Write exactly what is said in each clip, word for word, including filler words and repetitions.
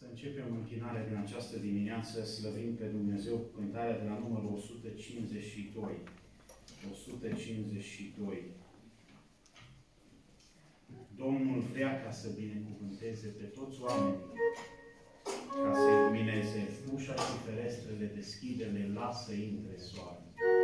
Începem închinarea din această dimineață, slăvim pe Dumnezeu cu cântarea de la numărul o sută cincizeci și doi. o sută cincizeci și doi. Domnul vrea ca să binecuvânteze pe toți oamenii, ca să ilumineze ușa și ferestrele, deschide-le, lasă intre soare.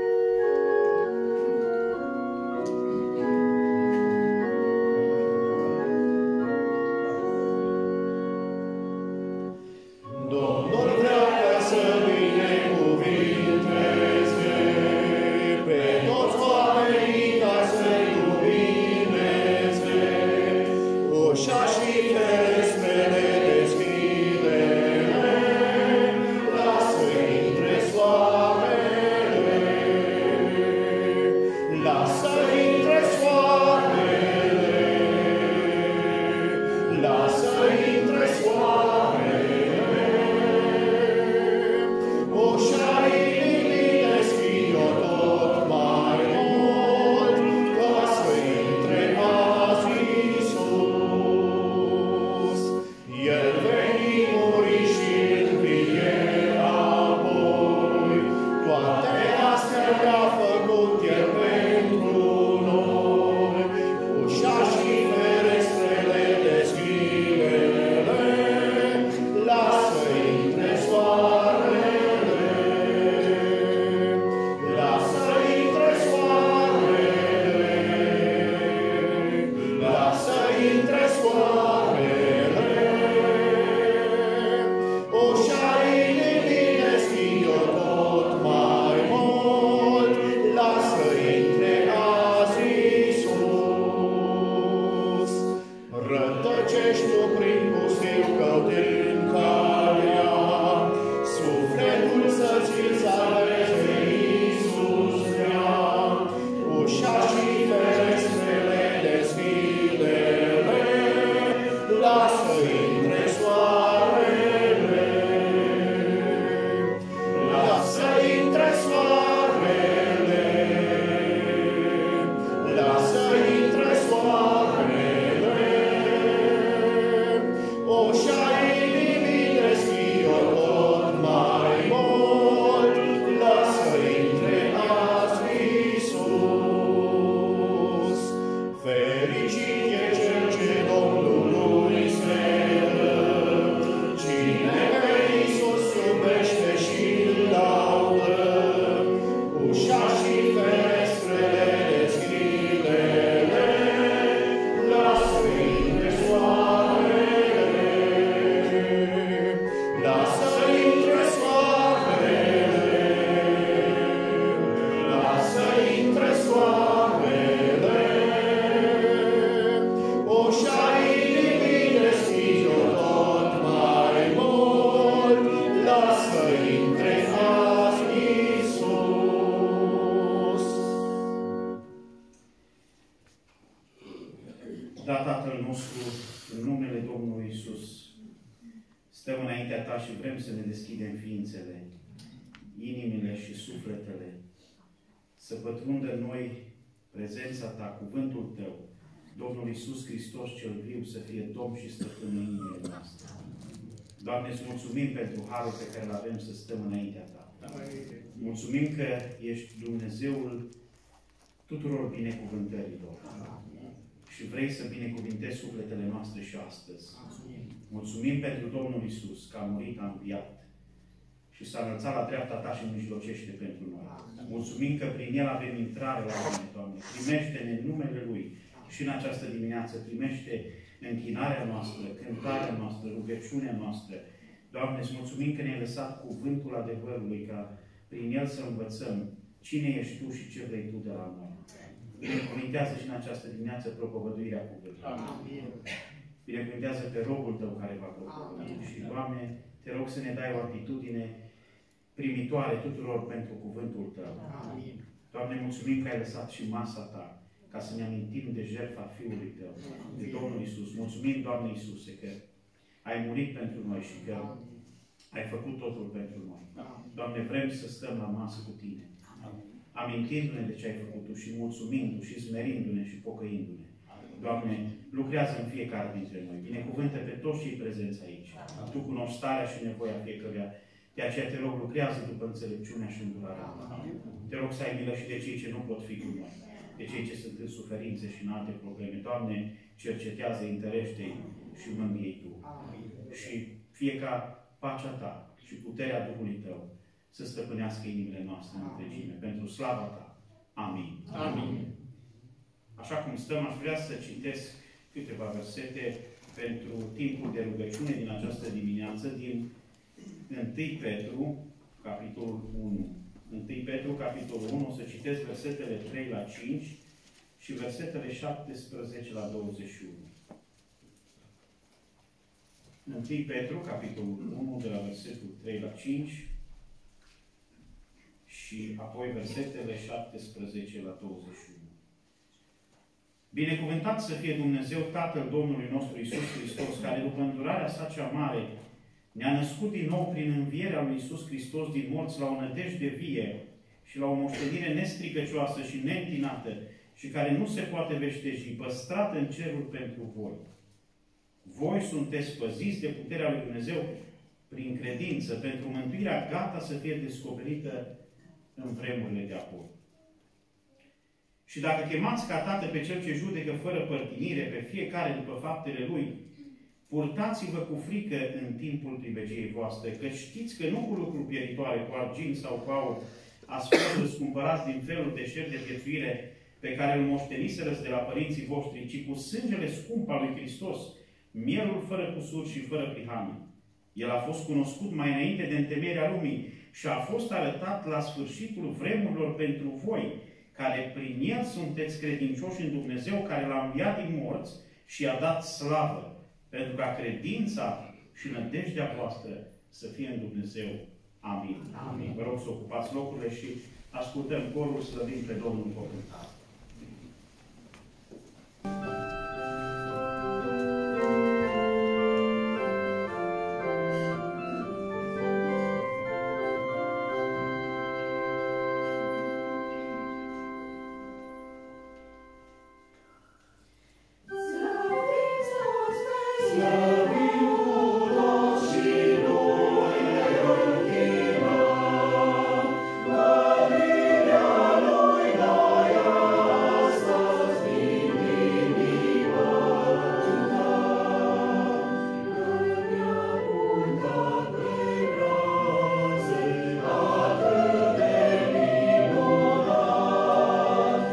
Iisus Hristos cel viu să fie Domn și Stăpân în inimile noastre. Doamne, îți mulțumim pentru harul pe care îl avem să stăm înaintea Ta. Mulțumim că ești Dumnezeul tuturor binecuvântărilor. Și vrei să binecuvintezi sufletele noastre și astăzi. Mulțumim pentru Domnul Iisus, că a murit, a înviat și s-a înălțat la dreapta Ta și mijlocește pentru noi. Mulțumim că prin El avem intrare la tine, Doamne. Primește-ne în numele Lui. Și în această dimineață primește închinarea noastră, cântarea noastră, rugăciunea noastră. Doamne, îți mulțumim că ne-ai lăsat cuvântul adevărului, ca prin el să învățăm cine ești Tu și ce vrei Tu de la noi. Binecuvintează și în această dimineață propovăduirea cuvântului. Binecuvintează pe robul Tău care va propovădui. Și, Doamne, Te rog să ne dai o atitudine primitoare tuturor pentru cuvântul Tău. Doamne, mulțumim că ai lăsat și masa Ta, ca să ne amintim de jertfa Fiului Tău, de Domnul Iisus. Mulțumim, Doamne Iisuse, că ai murit pentru noi și că ai făcut totul pentru noi. Doamne, vrem să stăm la masă cu Tine, amintindu-ne de ce ai făcut Tu și mulțumindu și smerindu-ne și pocăindu-ne. Doamne, lucrează în fiecare dintre noi. Binecuvântă pe toți cei prezenți aici. Tu cunoști starea și nevoia fiecăruia. De aceea te rog, lucrează după înțelepciunea și îndurarea. Te rog să ai milă și de cei ce nu pot fi cu noi. De cei ce sunt în suferințe și în alte probleme. Doamne, cercetează, întărește-i și mângâie Tu. Și fie ca pacea Ta și puterea Duhului Tău să stăpânească inimile noastre în întregime. Pentru slava Ta. Amin. Amin. Așa cum stăm, aș vrea să citesc câteva versete pentru timpul de rugăciune din această dimineață, din întâi Petru, capitolul unu. întâi Petru, capitolul unu, o să citesc versetele trei la cinci și versetele șaptesprezece la douăzeci și unu. întâi Petru, capitolul unu, de la versetul trei la cinci și apoi versetele șaptesprezece la douăzeci și unu. Binecuvântat să fie Dumnezeu, Tatăl Domnului nostru Iisus Hristos, care după îndurarea sa cea mare ne-a născut din nou prin învierea lui Iisus Hristos din morți la o nădejde vie și la o moștenire nestricăcioasă și neîntinată și care nu se poate veșteji, păstrată în cerul pentru voi. Voi sunteți păziți de puterea lui Dumnezeu prin credință, pentru mântuirea gata să fie descoperită în vremurile de apoi. Și dacă chemați ca Tată pe Cel ce judecă fără părtinire pe fiecare după faptele Lui, purtați-vă cu frică în timpul pribegiei voastre, că știți că nu cu lucruri pieritoare, cu argint sau cu aur, ați fost răscumpărați din felul de șer de viețuire pe care îl moșteniserăți de la părinții voștri, ci cu sângele scump al lui Hristos, mielul fără cusur și fără prihană. El a fost cunoscut mai înainte de întemeierea lumii și a fost arătat la sfârșitul vremurilor pentru voi, care prin El sunteți credincioși în Dumnezeu, care L-a înviat din morți și i-a dat slavă, pentru ca credința și nădejdea voastră să fie în Dumnezeu. Amin. Amin. Vă rog să ocupați locurile și ascultăm corul, slăvim pe Domnul Cuvântat.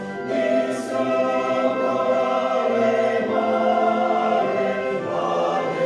Amen.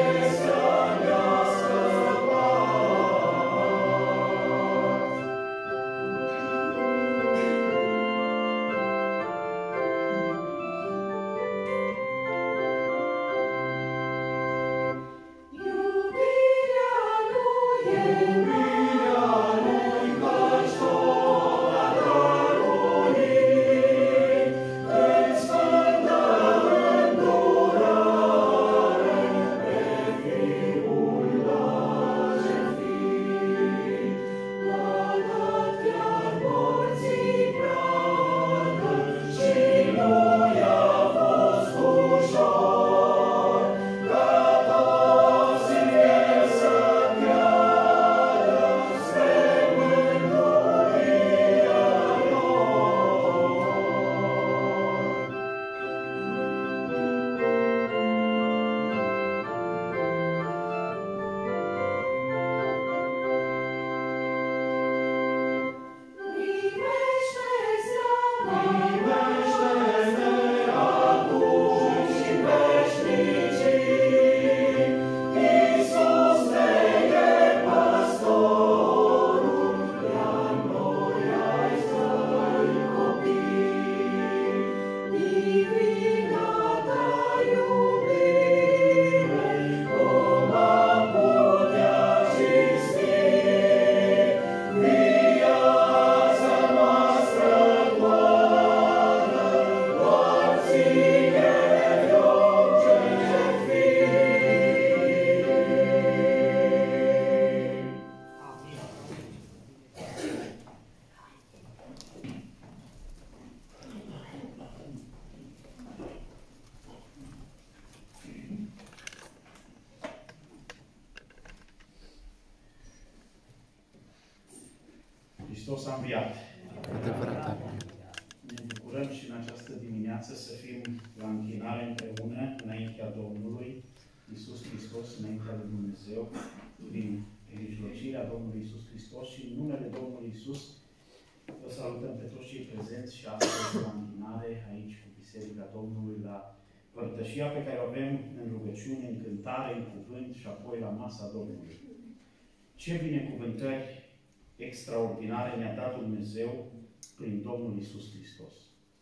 Hristos a înviat. Adevărat. Ne bucurăm și în această dimineață să fim la închinare împreună, înaintea Domnului Iisus Hristos, înaintea lui Dumnezeu, prin mijlocirea Domnului Iisus Hristos și în numele Domnului Iisus vă salutăm pe toți cei prezenți și astăzi la închinare aici cu Biserica Domnului, la părtășia pe care o avem în rugăciune, în cântare, în cuvânt și apoi la masa Domnului. Ce binecuvântări extraordinare ne-a dat Dumnezeu prin Domnul Iisus Hristos.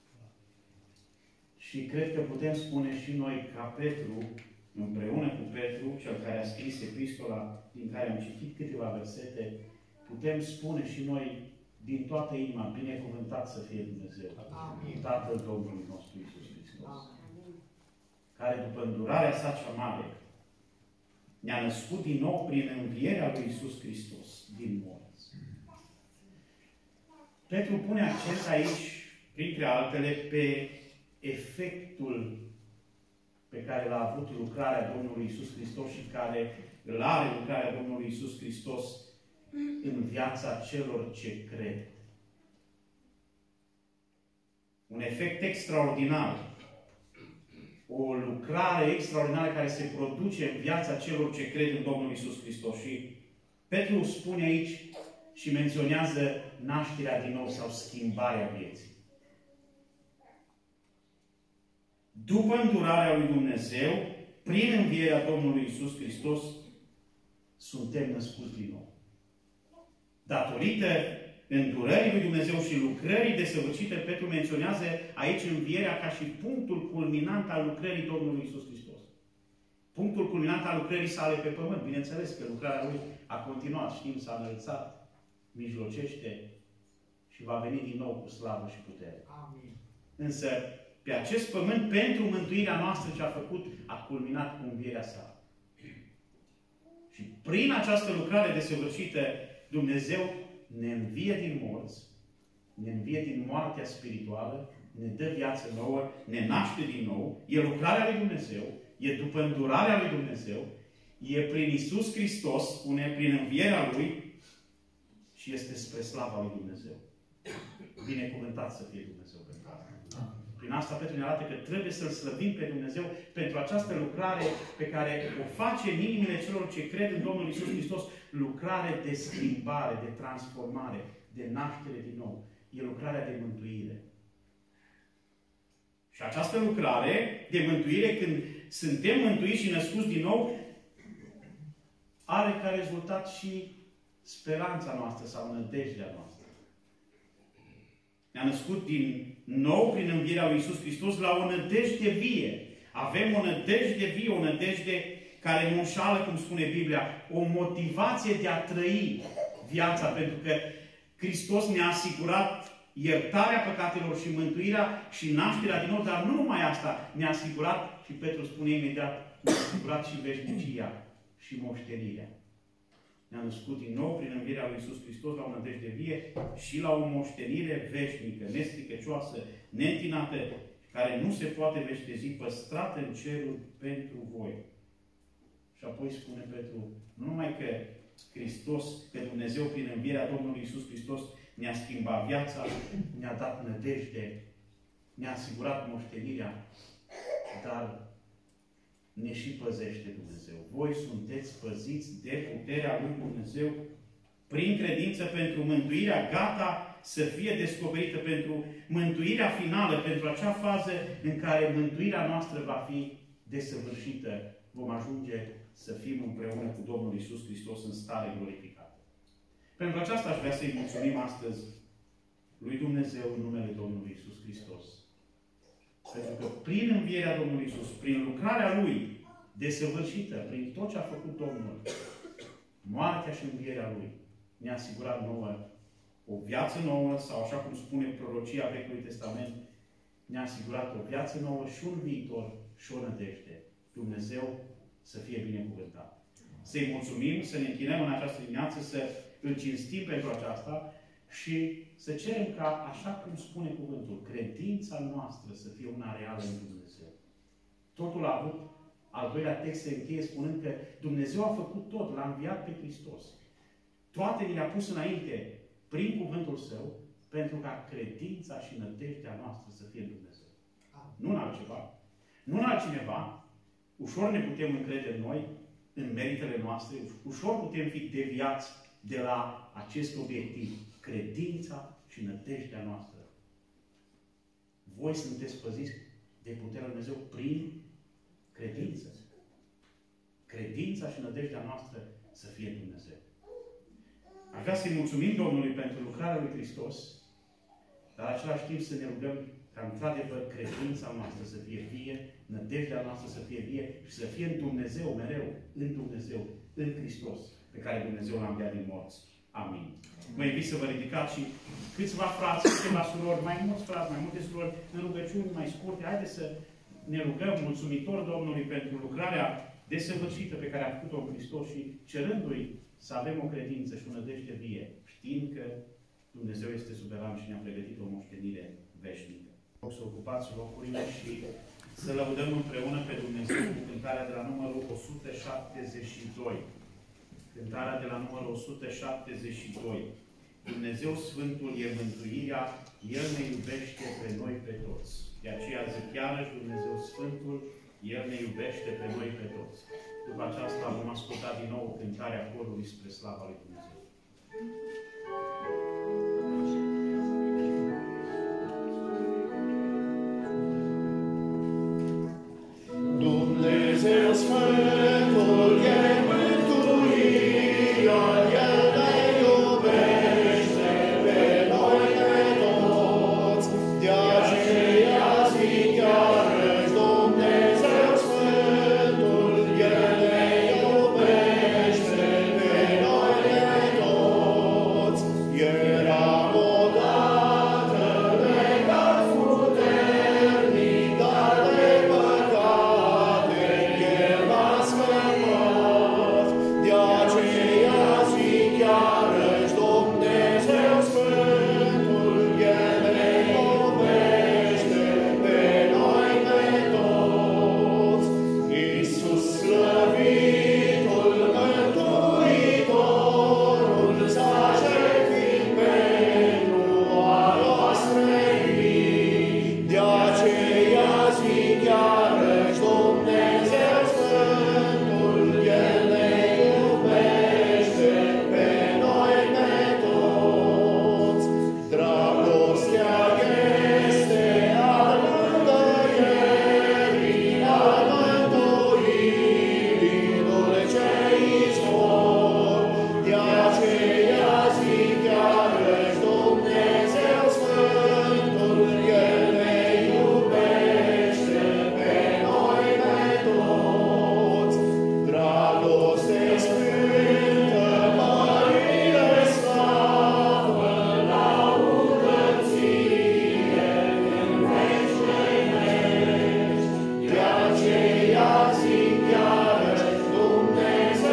Și cred că putem spune și noi, ca Petru, împreună cu Petru, cel care a scris epistola din care am citit câteva versete, putem spune și noi din toată inima, binecuvântat să fie Dumnezeu. Amin. Tatăl Domnului nostru Iisus Hristos. Amin. Care după îndurarea sa cea mare ne-a născut din nou prin învierea lui Iisus Hristos din morți. Petru pune accent aici, printre altele, pe efectul pe care l-a avut lucrarea Domnului Iisus Hristos și care îl are lucrarea Domnului Iisus Hristos în viața celor ce cred. Un efect extraordinar. O lucrare extraordinară care se produce în viața celor ce cred în Domnul Iisus Hristos. Și Petru spune aici și menționează nașterea din nou sau schimbarea vieții. După îndurarea lui Dumnezeu, prin învierea Domnului Iisus Hristos, suntem născuți din nou. Datorită îndurării lui Dumnezeu și lucrării desăvârșite, Petru menționează aici învierea ca și punctul culminant al lucrării Domnului Iisus Hristos. Punctul culminant al lucrării sale pe pământ. Bineînțeles că lucrarea lui a continuat, știm, s-a înălțat, mijlocește și va veni din nou cu slavă și putere. Amin. Însă, pe acest pământ, pentru mântuirea noastră ce a făcut, a culminat cu învierea sa. Și prin această lucrare desăvârșită, Dumnezeu ne învie din morți, ne învie din moartea spirituală, ne dă viață nouă, ne naște din nou, e lucrarea lui Dumnezeu, e după îndurarea lui Dumnezeu, e prin Iisus Hristos, spune, prin învierea Lui și este spre slava lui Dumnezeu. Binecuvântat să fie Dumnezeu pentru asta. Prin asta Petru ne arată că trebuie să-L slăvim pe Dumnezeu pentru această lucrare pe care o face în inimile celor ce cred în Domnul Iisus Hristos, lucrare de schimbare, de transformare, de naștere din nou. E lucrarea de mântuire. Și această lucrare de mântuire, când suntem mântuiți și născuți din nou, are ca rezultat și speranța noastră sau nădejdea noastră. Ne-a născut din nou prin învierea lui Iisus Hristos la o nădejde vie. Avem o nădejde vie, o nădejde care nu înșală, cum spune Biblia, o motivație de a trăi viața, pentru că Hristos ne-a asigurat iertarea păcatelor și mântuirea și nașterea din nou, dar nu numai asta, ne-a asigurat, și Petru spune imediat, ne-a asigurat și veșnicia și moștenirea. Ne-a născut din nou prin învierea lui Iisus Hristos la o nădejde vie și la o moștenire veșnică, nestricăcioasă, neîntinată, care nu se poate veștezi, păstrată în cerul pentru voi. Și apoi spune Petru, nu numai că Hristos, că Dumnezeu prin învierea Domnului Iisus Hristos ne-a schimbat viața, ne-a dat nădejde, ne-a asigurat moștenirea, dar ne și păzește Dumnezeu. Voi sunteți păziți de puterea lui Dumnezeu prin credință pentru mântuirea gata să fie descoperită, pentru mântuirea finală, pentru acea fază în care mântuirea noastră va fi desăvârșită. Vom ajunge să fim împreună cu Domnul Iisus Hristos în stare glorificată. Pentru aceasta aș vrea să-i mulțumim astăzi lui Dumnezeu în numele Domnului Iisus Hristos. Pentru că prin învierea Domnului Iisus, prin lucrarea Lui desăvârșită, prin tot ce a făcut Domnul, moartea și învierea Lui, ne-a asigurat nouă o viață nouă, sau așa cum spune prorocia Vechiului Testament, ne-a asigurat o viață nouă și un viitor și o nădejde. Dumnezeu să fie binecuvântat. Să-i mulțumim, să ne închinăm în această dimineață, să îl cinstim pentru aceasta și să cerem ca, așa cum spune cuvântul, credința noastră să fie una reală în Dumnezeu. Totul a avut, al doilea text se încheie spunând că Dumnezeu a făcut tot, l-a înviat pe Hristos. Toate ni le-a pus înainte prin cuvântul Său, pentru ca credința și nădejdea noastră să fie în Dumnezeu. Nu în altceva. Nu în altcineva. Ușor ne putem încrede în noi, în meritele noastre, ușor putem fi deviați de la acest obiectiv. Credința și nădejdea noastră. Voi sunteți păziți de puterea Lui Dumnezeu prin credință. Credința și nădejdea noastră să fie în Dumnezeu. Aș vrea să-i mulțumim Domnului pentru lucrarea Lui Hristos, dar în același timp să ne rugăm ca într-adevăr credința noastră să fie vie, nădejdea noastră să fie vie și să fie în Dumnezeu mereu, în Dumnezeu, în Hristos, pe care Dumnezeu l-a înviat din morți. Amin. Vă invit să vă ridicați și câțiva frați, câțiva surori, mai mulți frați, mai multe surori, în rugăciuni mai scurte. Haideți să ne rugăm mulțumitor Domnului pentru lucrarea desăvârșită pe care a făcut-o în Hristos și cerându-i să avem o credință și o nădejde vie, știind că Dumnezeu este suveran și ne-a pregătit o moștenire veșnică. Vă să ocupați locurile și să lăudăm împreună pe Dumnezeu cu cântarea de la numărul o sută șaptezeci și doi. Cântarea de la numărul o sută șaptezeci și doi. Dumnezeu Sfântul e mântuirea, El ne iubește pe noi pe toți. De aceea zic iarăși Dumnezeu Sfântul, El ne iubește pe noi pe toți. După aceasta vom asculta din nou cântarea corului spre slava lui Dumnezeu. Dumnezeu Sfântul e mântuirea, El ne iubește pe noi pe toți. De aceea zic iarăși Dumnezeu Sfântul, El ne iubește pe noi pe toți. Eram odată legat puternic, dar de păcate El m-a scăpat. De aceea zic iarăși Dumnezeu Sfântul, El ne iubește pe noi pe toți. Iisus slăvitul, Mântuitorul, s-a jertfit pentru a noastră iubiri. De aceea zic iarăși Dumnezeu Sfântul, El ne iubește pe noi pe toți. Dragostea este al mângâierii, al mântuirii, dulce izvor. De aceea zic iarăși Dumnezeu Sfântul, El ne iubește pe noi pe toți. Dragoste sfântă, mărire, slavă, laudă ție în veci de veci. De aceea zic iarăși Dumnezeu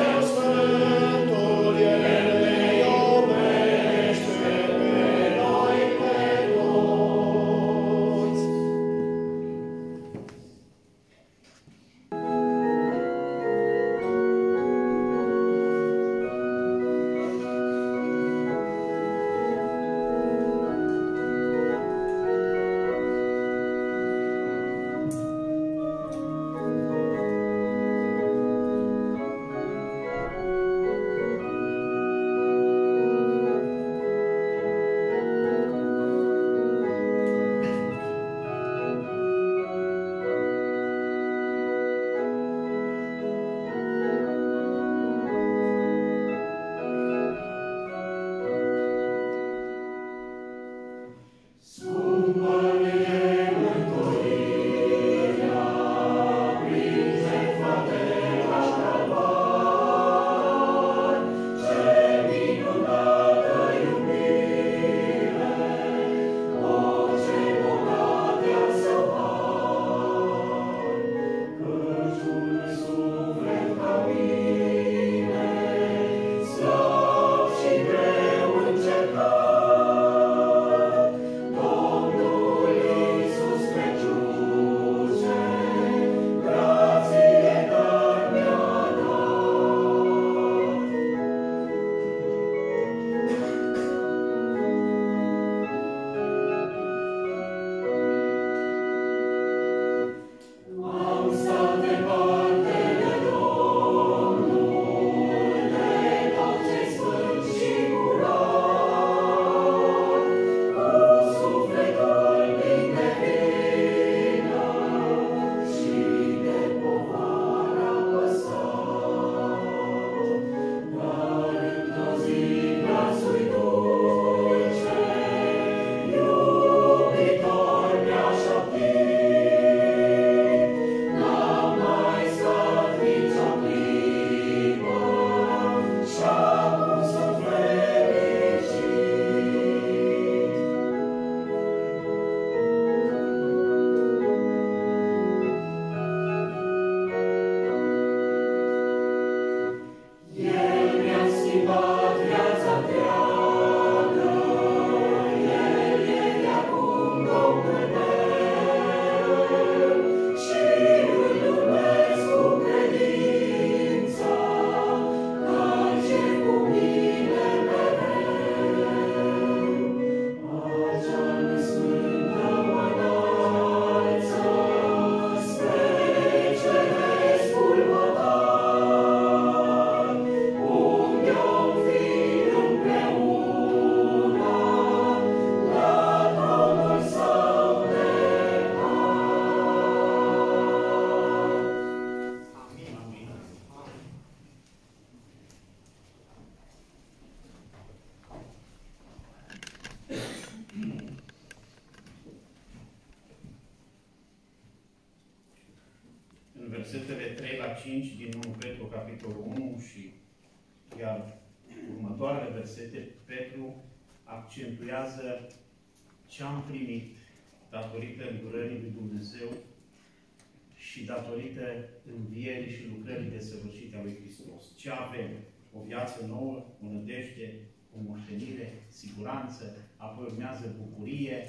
versetele trei la cinci din unu Petru, capitolul unu și chiar următoarele versete, Petru accentuează ce am primit datorită îndurării lui Dumnezeu și datorită învierii și lucrării desăvârșite a lui Hristos. Ce avem? O viață nouă, o nădejde, o moștenire, siguranță, apoi urmează bucurie.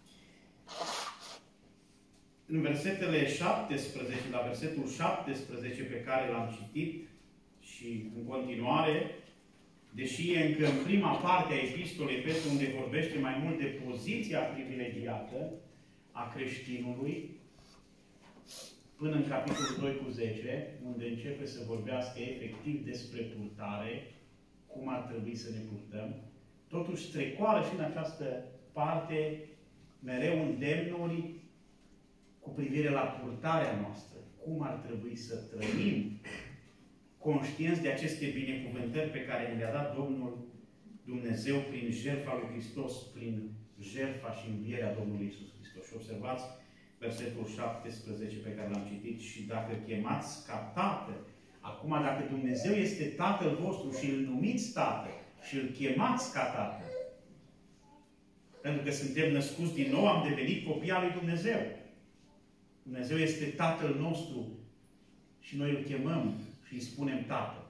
În versetele șaptesprezece, la versetul șaptesprezece pe care l-am citit și în continuare, deși e încă în prima parte a epistolei Petru, unde vorbește mai mult de poziția privilegiată a creștinului, până în capitolul doi cu zece, unde începe să vorbească efectiv despre purtare, cum ar trebui să ne purtăm, totuși strecoară și în această parte mereu îndemnuri cu privire la purtarea noastră, cum ar trebui să trăim, conștienți de aceste binecuvântări pe care ne le-a dat Domnul Dumnezeu prin jertfa lui Hristos, prin jertfa și învierea Domnului Iisus Hristos. Și observați versetul șaptesprezece pe care l-am citit: și dacă chemați ca Tată, acum dacă Dumnezeu este Tatăl vostru și îl numiți Tată și îl chemați ca Tată, pentru că suntem născuți din nou, am devenit copii al lui Dumnezeu. Dumnezeu este Tatăl nostru și noi îl chemăm și îi spunem Tată.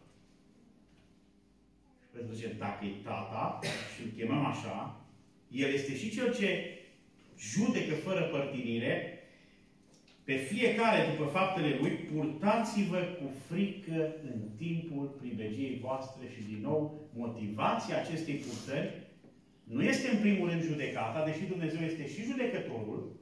Și pentru că dacă e Tata și îl chemăm așa, El este și Cel ce judecă fără părtinire pe fiecare după faptele Lui. Purtați-vă cu frică în timpul pribegiei voastre. Și din nou, motivația acestei purtări nu este în primul rând judecata, deși Dumnezeu este și judecătorul,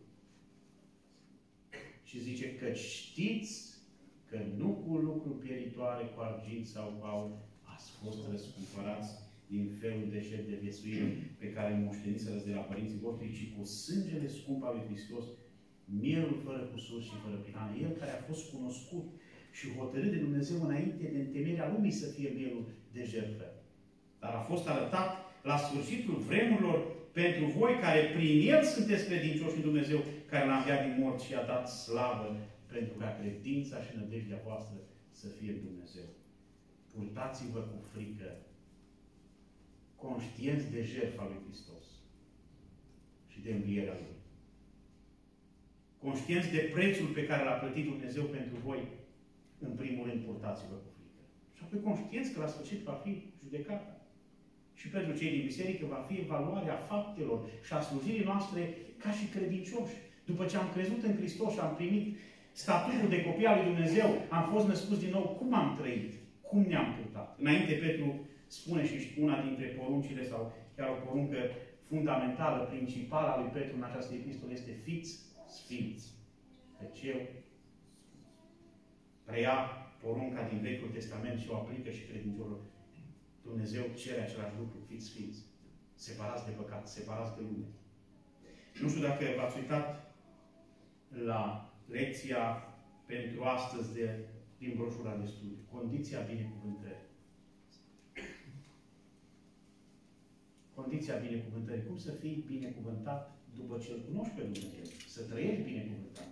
și zice că știți că nu cu lucruri pieritoare, cu argint sau cu aur, ați fost răscumpărați din felul de șer de viețuire pe care îl moșteniți de la părinții voștri, ci cu sângele scump al lui Hristos, mielul fără cusur și fără prihană. El care a fost cunoscut și hotărât de Dumnezeu înainte de întemeierea lumii să fie mielul de jertfă. Dar a fost arătat la sfârșitul vremurilor pentru voi care prin El sunteți credincioși în Dumnezeu, care l-a înviat din morți și a dat slavă, pentru ca credința și nădejdea voastră să fie Dumnezeu. Purtați-vă cu frică, conștienți de jertfa lui Hristos și de învierea Lui. Conștienți de prețul pe care l-a plătit Dumnezeu pentru voi, în primul rând, purtați-vă cu frică. Și apoi conștienți că la sfârșit va fi judecata. Și pentru cei din biserică va fi evaluarea faptelor și a slujirii noastre ca și credincioși. După ce am crezut în Hristos și am primit statutul de copii al lui Dumnezeu, am fost născuți din nou, cum am trăit? Cum ne-am purtat? Înainte Petru spune și una dintre poruncile sau chiar o poruncă fundamentală, principală a lui Petru în această epistolă este: fiți sfinți. Deci eu preia porunca din Vechiul Testament și o aplică și credincioșilor. Dumnezeu cere același lucru: fiți sfinți. Separați de păcat, separați de lume. Nu știu dacă v-ați uitat la lecția pentru astăzi de, din broșura de studiu. Condiția binecuvântării. Condiția binecuvântării. Cum să fii binecuvântat după ce îl cunoști pe Dumnezeu? Să trăiești binecuvântat.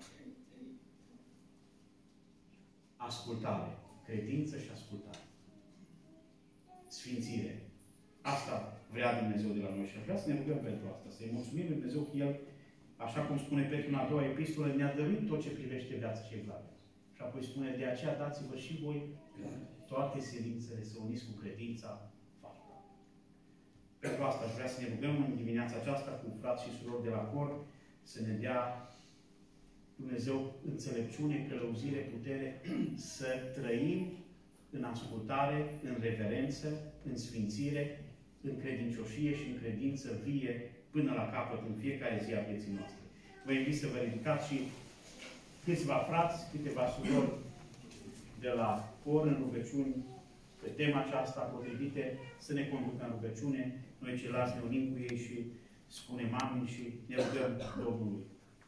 Ascultare. Credință și ascultare. Sfințire. Asta vrea Dumnezeu de la noi și vrea să ne rugăm pentru asta. Să-i mulțumim lui Dumnezeu că El, așa cum spune Petru în a doua epistolă, ne-a dăruit tot ce privește viața și evlavia. Și apoi spune: de aceea dați-vă și voi toate silințele să uniți cu credința, Pentru asta aș vrea să ne rugăm în dimineața aceasta cu frați și surori de la cor să ne dea Dumnezeu înțelepciune, călăuzire, putere să trăim în ascultare, în reverență, în sfințire, în credincioșie și în credință vie până la capăt în fiecare zi a vieții noastre. Vă invit să vă ridicați și câțiva frați, câteva surori de la cor în rugăciuni pe tema aceasta potrivite, să ne conducă în rugăciune. Noi ceilalți ne unim cu ei și spunem amin și ne rugăm Domnului.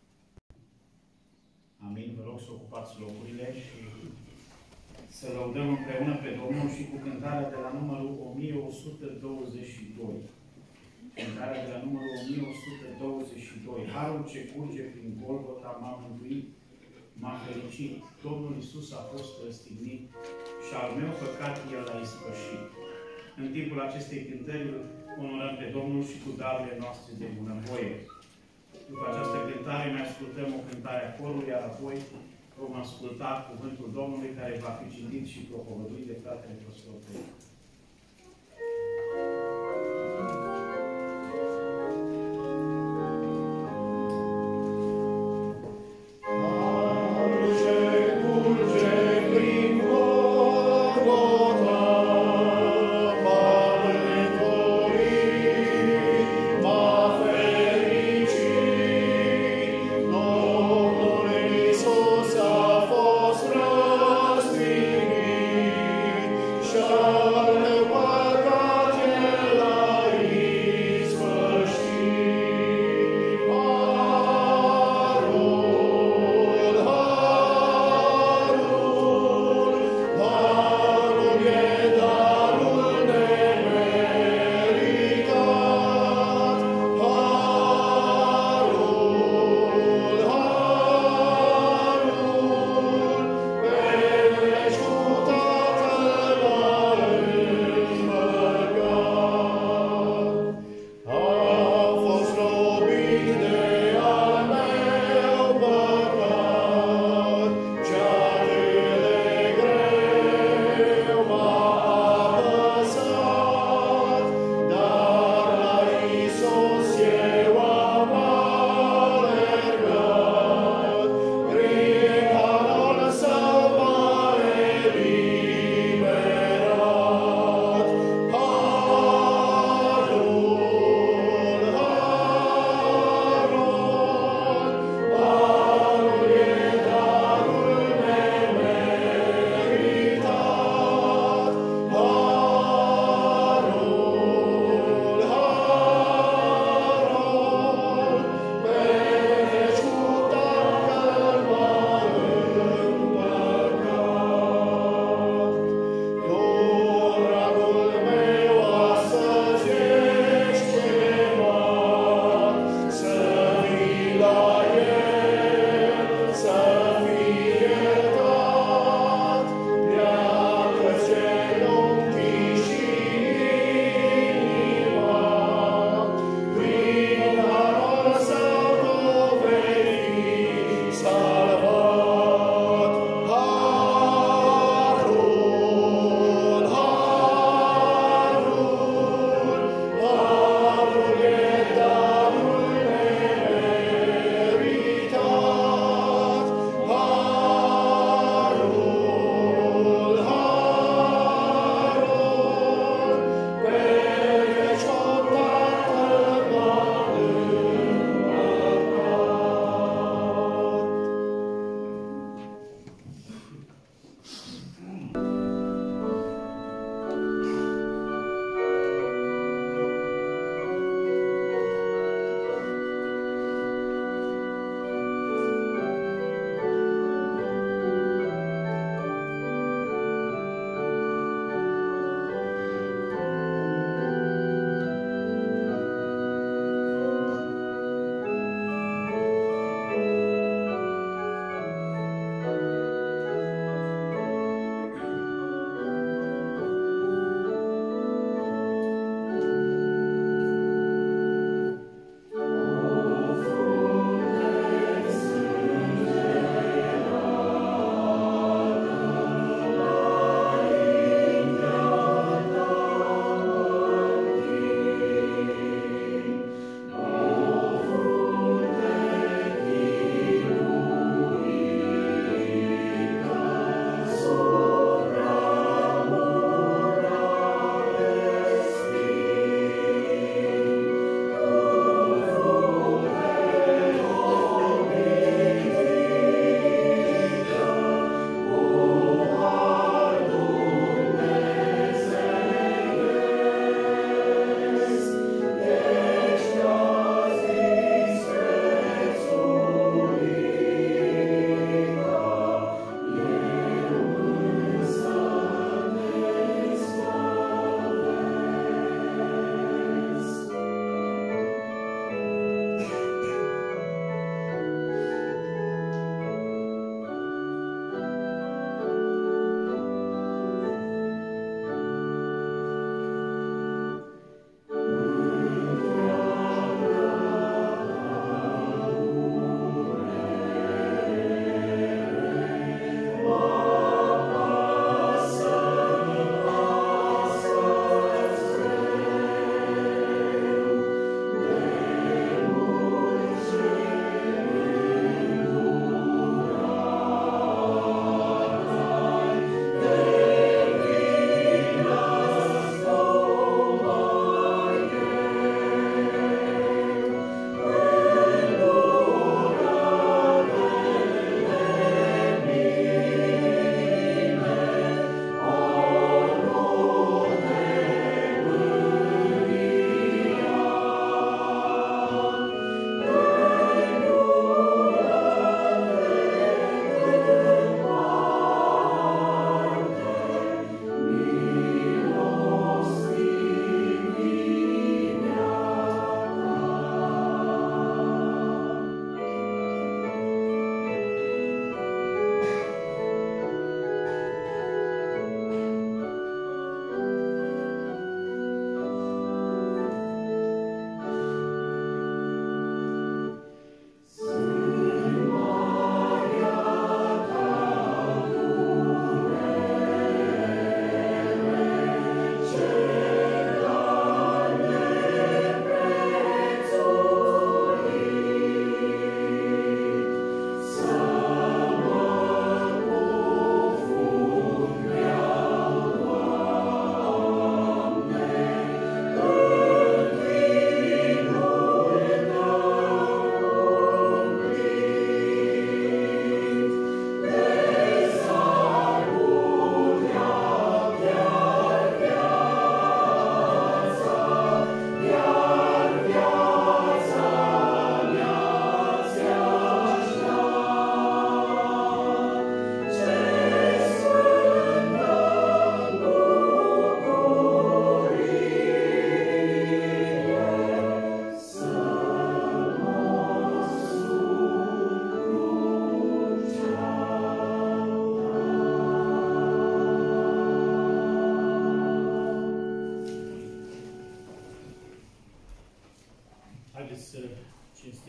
Amin. Vă rog să ocupați locurile și să lăudăm împreună pe Domnul și cu cântarea de la numărul o mie o sută douăzeci și doi. Cântarea de la numărul o mie o sută douăzeci și doi. Harul ce curge prin Golgota m-a mântuit, m-a fericit. Domnul Iisus a fost răstignit și al meu păcat El l-a ispășit. În timpul acestei cântări onorăm pe Domnul și cu darurile noastre de bunăvoie. După această cântare mai ascultăm o cântare a corului, iar apoi vom asculta cuvântul Domnului care va fi citit și propovăduit de fratele Păstor Tău. Shall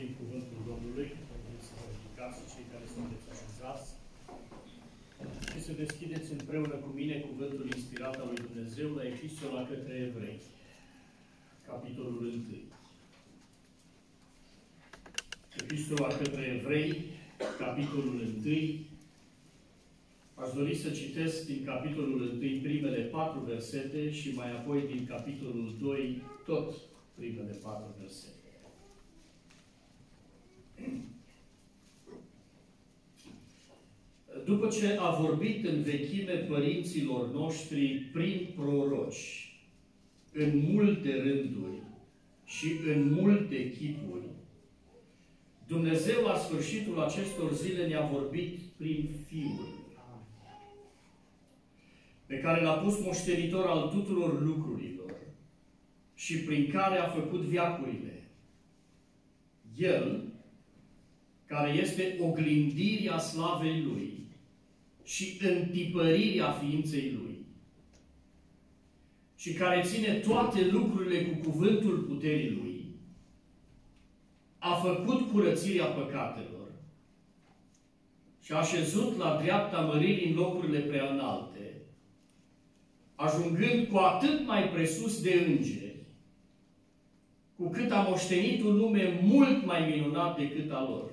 auzim cuvântul Domnului, să vă ridicați cei care sunteți așezați și să deschideți împreună cu mine cuvântul inspirat al lui Dumnezeu la Epistola către Evrei, capitolul unu. Epistola către Evrei, capitolul unu. Aș dori să citesc din capitolul unu primele patru versete și mai apoi din capitolul doi tot primele patru versete. După ce a vorbit în vechime părinților noștri prin proroci, în multe rânduri și în multe chipuri, Dumnezeu la sfârșitul acestor zile ne-a vorbit prin Fiul, pe care l-a pus moștenitor al tuturor lucrurilor și prin care a făcut veacurile. El, care este oglindirea slavei Lui și întipărirea ființei Lui, și care ține toate lucrurile cu cuvântul puterii Lui, a făcut curățirea păcatelor și a așezut la dreapta măririi în locurile prea înalte, ajungând cu atât mai presus de îngeri, cu cât a moștenit un nume mult mai minunat decât al lor.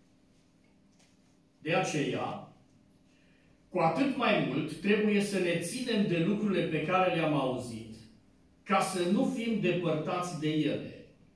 De aceea, cu atât mai mult, trebuie să ne ținem de lucrurile pe care le-am auzit, ca să nu fim depărtați de ele.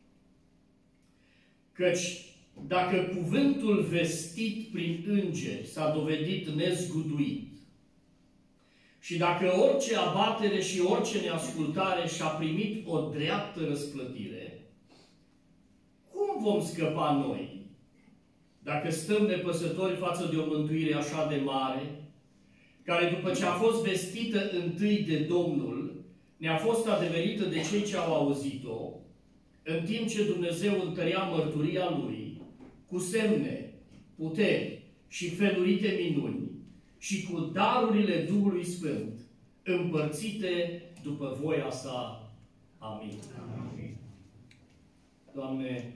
Căci, dacă cuvântul vestit prin îngeri s-a dovedit nezguduit, și dacă orice abatere și orice neascultare și-a primit o dreaptă răsplătire, cum vom scăpa noi, dacă stăm nepăsători față de o mântuire așa de mare, care după ce a fost vestită întâi de Domnul, ne-a fost adeverită de cei ce au auzit-o, în timp ce Dumnezeu întărea mărturia Lui cu semne, puteri și felurite minuni și cu darurile Duhului Sfânt, împărțite după voia sa. Amin. Amin. Doamne,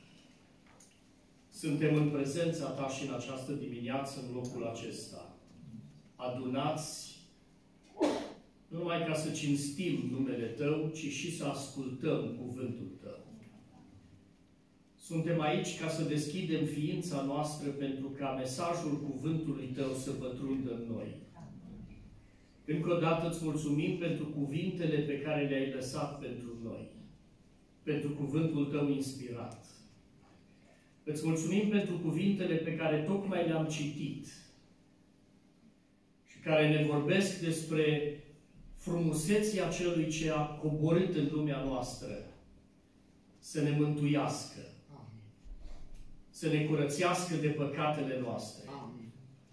suntem în prezența Ta și în această dimineață, în locul acesta, adunați nu numai ca să cinstim numele Tău, ci și să ascultăm cuvântul Tău. Suntem aici ca să deschidem ființa noastră pentru ca mesajul cuvântului Tău să pătrundă în noi. Încă o dată îți mulțumim pentru cuvintele pe care le-ai lăsat pentru noi, pentru cuvântul Tău inspirat. Îți mulțumim pentru cuvintele pe care tocmai le-am citit și care ne vorbesc despre frumusețea Celui ce a coborât în lumea noastră să ne mântuiască, Amin. Să ne curățească de păcatele noastre. Amin.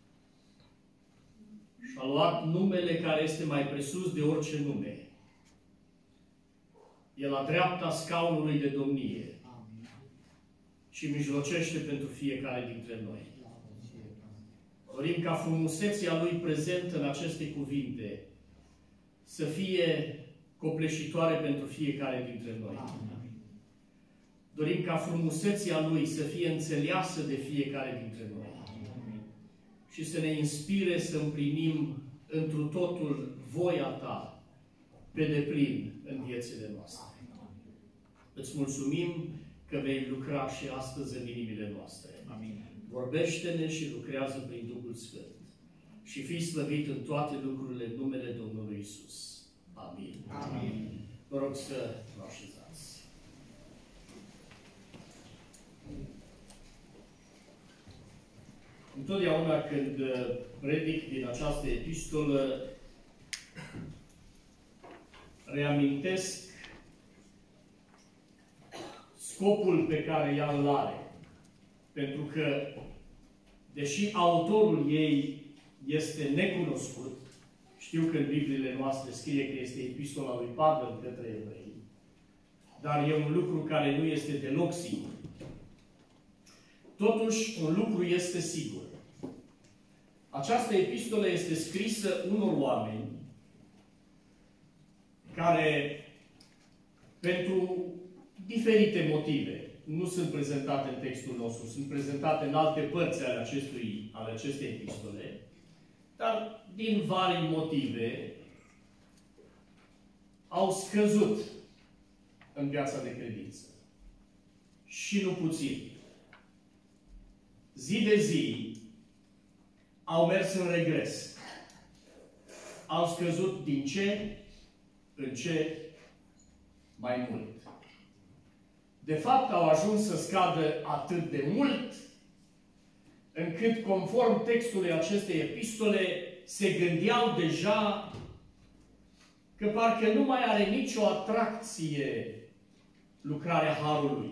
Și a luat numele care este mai presus de orice nume. E la dreapta scaunului de domnie. Amin. Și mijlocește pentru fiecare dintre noi. Dorim ca frumusețea Lui prezentă în aceste cuvinte să fie copleșitoare pentru fiecare dintre noi. Amin. Dorim ca frumusețea Lui să fie înțeleasă de fiecare dintre noi. Amin. Și să ne inspire să împlinim întru totul voia Ta pe deplin în viețile noastre. Îți mulțumim că vei lucra și astăzi în inimile noastre. Amin. Vorbește-ne și lucrează prin Duhul Sfânt. Și fii slăvit în toate lucrurile în numele Domnului Iisus. Amin. Amin. Vă rog să vă așezați. Întotdeauna când predic din această epistolă, reamintesc scopul pe care ea îl are. Pentru că, deși autorul ei este necunoscut, știu că în Bibliile noastre scrie că este epistola lui Pavel către evrei, dar e un lucru care nu este deloc sigur. Totuși, un lucru este sigur. Această epistolă este scrisă unor oameni care, pentru diferite motive, nu sunt prezentate în textul nostru, sunt prezentate în alte părți ale, acestui, ale acestei epistole, dar din vari motive au scăzut în viața de credință. Și nu puțin. Zi de zi au mers în regres. Au scăzut din ce în ce mai mult. De fapt, au ajuns să scadă atât de mult, încât, conform textului acestei epistole, se gândeau deja că parcă nu mai are nicio atracție lucrarea Harului.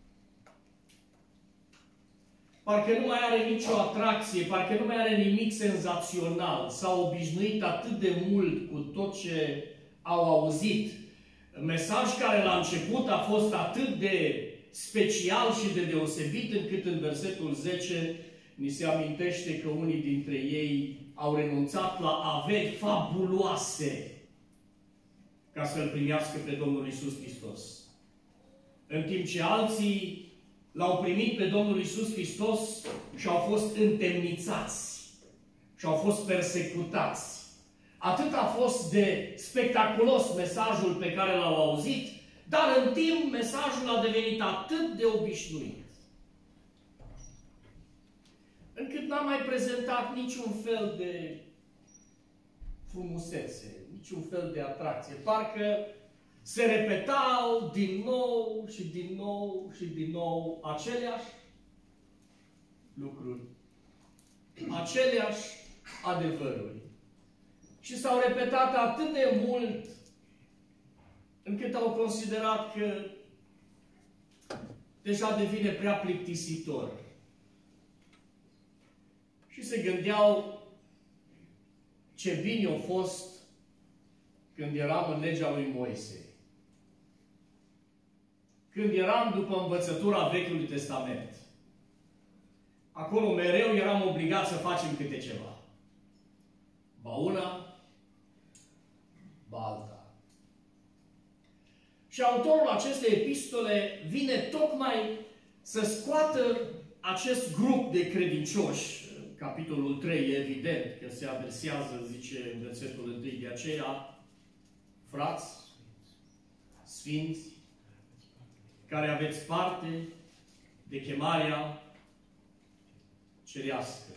Parcă nu mai are nicio atracție, parcă nu mai are nimic senzațional. S-au obișnuit atât de mult cu tot ce au auzit. Mesaj care la început a fost atât de special și de deosebit, încât în versetul zece ni se amintește că unii dintre ei au renunțat la averi fabuloase ca să-L primească pe Domnul Iisus Hristos. În timp ce alții L-au primit pe Domnul Iisus Hristos și au fost întemnițați și au fost persecutați. Atât a fost de spectaculos mesajul pe care l-au auzit, dar în timp mesajul a devenit atât de obișnuit, încât n-a mai prezentat niciun fel de frumusețe, niciun fel de atracție. Parcă se repetau din nou și din nou și din nou aceleași lucruri, aceleași adevăruri. Și s-au repetat atât de mult încât au considerat că deja devine prea plictisitor. Și se gândeau ce bine a fost când eram în legea lui Moise. Când eram după învățătura Vechiului Testament. Acolo mereu eram obligați să facem câte ceva. Ba una, ba alta. Și autorul acestei epistole vine tocmai să scoată acest grup de credincioși. Capitolul trei, evident, că se adresează, zice în versetul unu, de aceea, frați, sfinți, care aveți parte de chemarea cerească.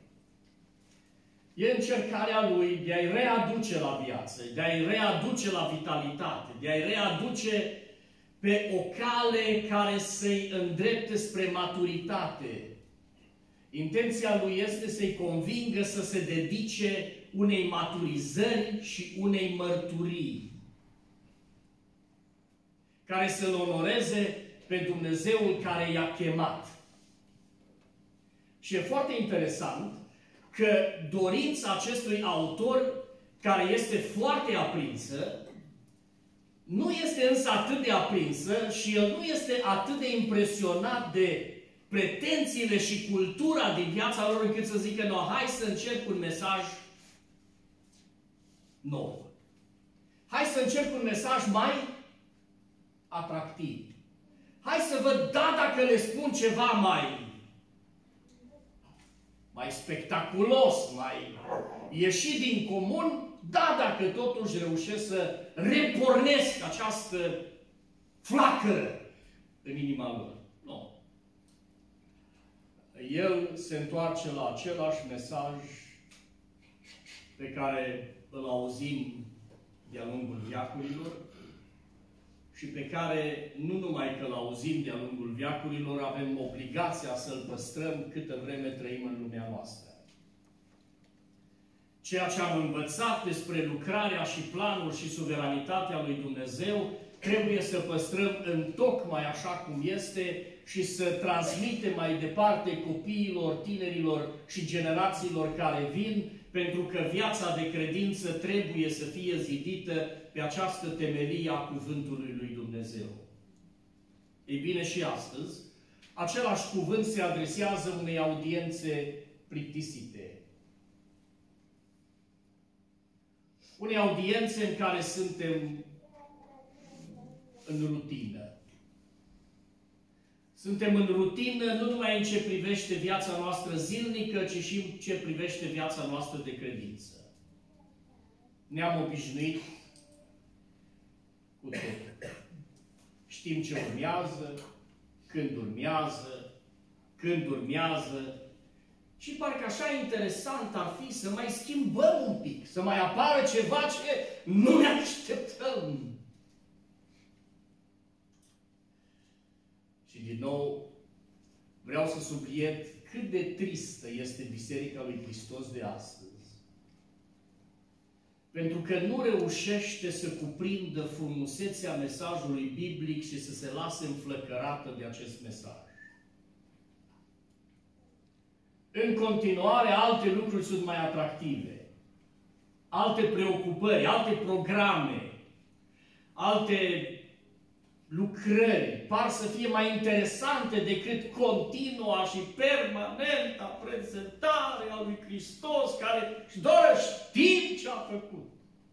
E încercarea lui de a-i readuce la viață, de a-i readuce la vitalitate, de a-i readuce pe o cale care să-i îndrepte spre maturitate. Intenția lui este să-i convingă să se dedice unei maturizări și unei mărturii, care să-L onoreze pe Dumnezeul care i-a chemat. Și e foarte interesant că dorința acestui autor, care este foarte aprinsă, nu este însă atât de aprinsă și el nu este atât de impresionat de pretențiile și cultura din viața lor, încât să zică, no, hai să încerc un mesaj nou. Hai să încerc un mesaj mai atractiv. Hai să văd, da, dacă le spun ceva mai mai spectaculos, mai ieșit din comun, da, dacă totuși reușesc să repornesc această flacără în inima lor. Nu. El se întoarce la același mesaj pe care îl auzim de-a lungul veacurilor și pe care nu numai că îl auzim de-a lungul veacurilor, avem obligația să-l păstrăm câtă vreme trăim în lumea noastră. Ceea ce am învățat despre lucrarea și planul și suveranitatea lui Dumnezeu trebuie să păstrăm în tocmai așa cum este și să transmitem mai departe copiilor, tinerilor și generațiilor care vin, pentru că viața de credință trebuie să fie zidită pe această temelie a cuvântului lui Dumnezeu. Ei bine, și astăzi, același cuvânt se adresează unei audiențe plictisite. Unei audiențe în care suntem în rutină. Suntem în rutină, nu numai în ce privește viața noastră zilnică, ci și în ce privește viața noastră de credință. Ne-am obișnuit cu totul. Știm ce urmează, când urmează, când urmează. Și parcă așa interesant ar fi să mai schimbăm un pic, să mai apară ceva ce nu ne așteptăm. Și din nou vreau să subliniez cât de tristă este Biserica lui Hristos de astăzi. Pentru că nu reușește să cuprindă frumusețea mesajului biblic și să se lase înflăcărată de acest mesaj. În continuare, alte lucruri sunt mai atractive. Alte preocupări, alte programe, alte lucrări par să fie mai interesante decât continua și permanenta prezentare a lui Hristos, care își doar știm ce a făcut.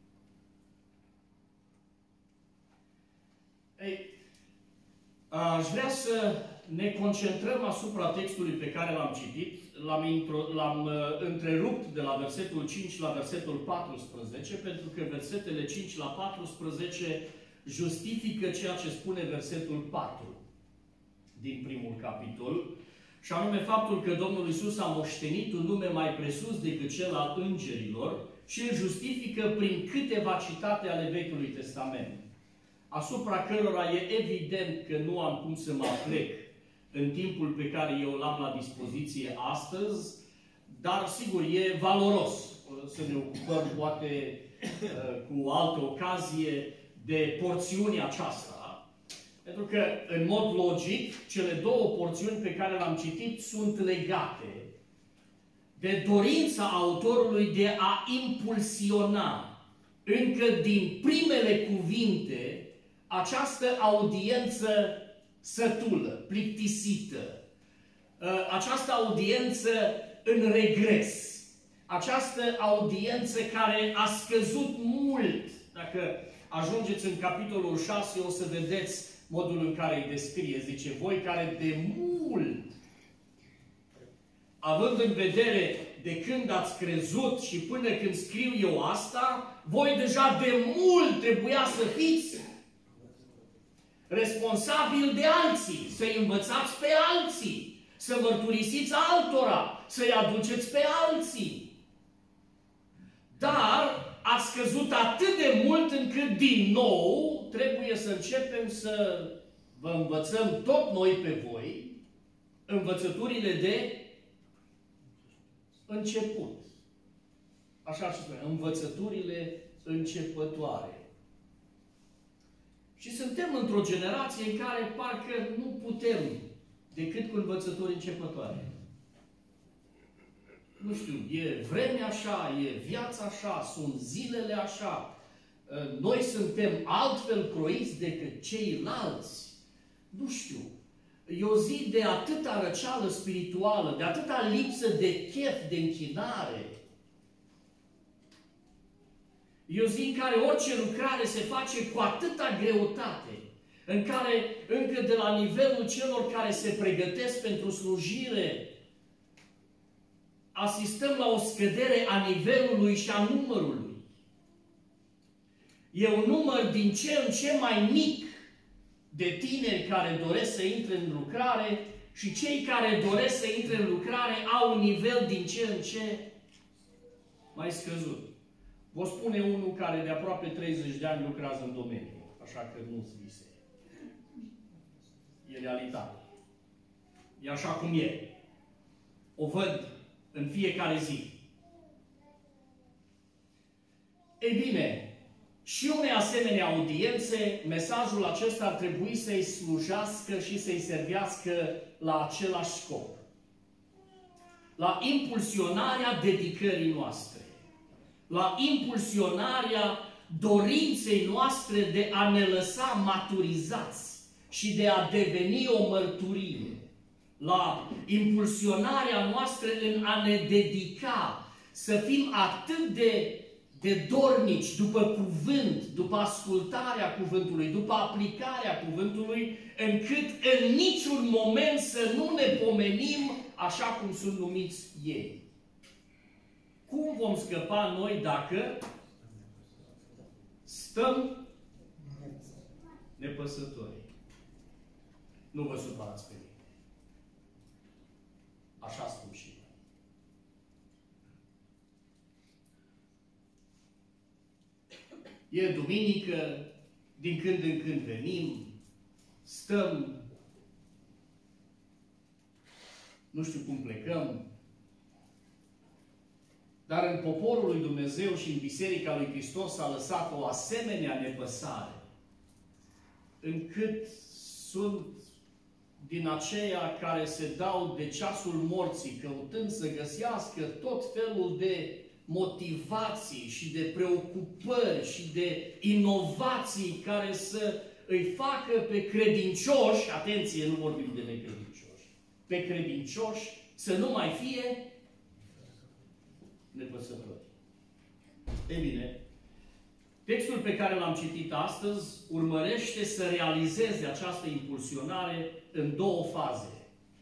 Ei, aș vrea să ne concentrăm asupra textului pe care l-am citit. L-am uh, întrerupt de la versetul cinci la versetul paisprezece, pentru că versetele cinci la paisprezece justifică ceea ce spune versetul patru din primul capitol, și anume faptul că Domnul Iisus a moștenit un nume mai presus decât cel al îngerilor și îl justifică prin câteva citate ale Vechiului Testament, asupra cărora e evident că nu am cum să mă aplec în timpul pe care eu l-am la dispoziție astăzi, dar sigur e valoros să ne ocupăm poate cu altă ocazie de porțiunea aceasta. Pentru că, în mod logic, cele două porțiuni pe care le-am citit sunt legate de dorința autorului de a impulsiona încă din primele cuvinte această audiență sătulă, plictisită, această audiență în regres, această audiență care a scăzut mult. Dacă ajungeți în capitolul șase, o să vedeți modul în care îi descrie. Zice, voi care de mult, având în vedere de când ați crezut și până când scriu eu asta, voi deja de mult trebuia să fiți responsabili de alții, să-i învățați pe alții, să mărturisiți altora, să-i aduceți pe alții. Dar ați scăzut atât de mult încât din nou trebuie să începem să vă învățăm tot noi pe voi învățăturile de început. Așa și spune, învățăturile începătoare. Și suntem într-o generație în care parcă nu putem decât cu învățători începătoare. Nu știu, e vremea așa, e viața așa, sunt zilele așa. Noi suntem altfel croiți decât ceilalți. Nu știu. E o zi de atâta răceală spirituală, de atâta lipsă de chef, de închinare. E o zi în care orice lucrare se face cu atâta greutate, în care încă de la nivelul celor care se pregătesc pentru slujire, asistăm la o scădere a nivelului și a numărului. E un număr din ce în ce mai mic de tineri care doresc să intre în lucrare și cei care doresc să intre în lucrare au un nivel din ce în ce mai scăzut. Vă spune unul care de aproape treizeci de ani lucrează în domeniu, așa că nu-ți vise. E realitate. E așa cum e. O văd în fiecare zi. Ei bine, și unei asemenea audiențe, mesajul acesta ar trebui să-i slujească și să-i servească la același scop. La impulsionarea dedicării noastre. La impulsionarea dorinței noastre de a ne lăsa maturizați și de a deveni o mărturie. La impulsionarea noastră în a ne dedica, să fim atât de de dornici după cuvânt, după ascultarea cuvântului, după aplicarea cuvântului, încât în niciun moment să nu ne pomenim așa cum sunt numiți ei. Cum vom scăpa noi dacă stăm nepăsători? Nu vă supărați pe mine. Așa spun și eu. E duminică, din când în când venim, stăm, nu știu cum plecăm, dar în poporul lui Dumnezeu și în Biserica lui Hristos s-a lăsat o asemenea nepăsare, încât sunt din aceia care se dau de ceasul morții, căutând să găsească tot felul de motivații și de preocupări și de inovații care să îi facă pe credincioși, atenție, nu vorbim de necredincioși, pe credincioși să nu mai fie nepăsători. Ei bine, textul pe care l-am citit astăzi urmărește să realizeze această impulsionare în două faze.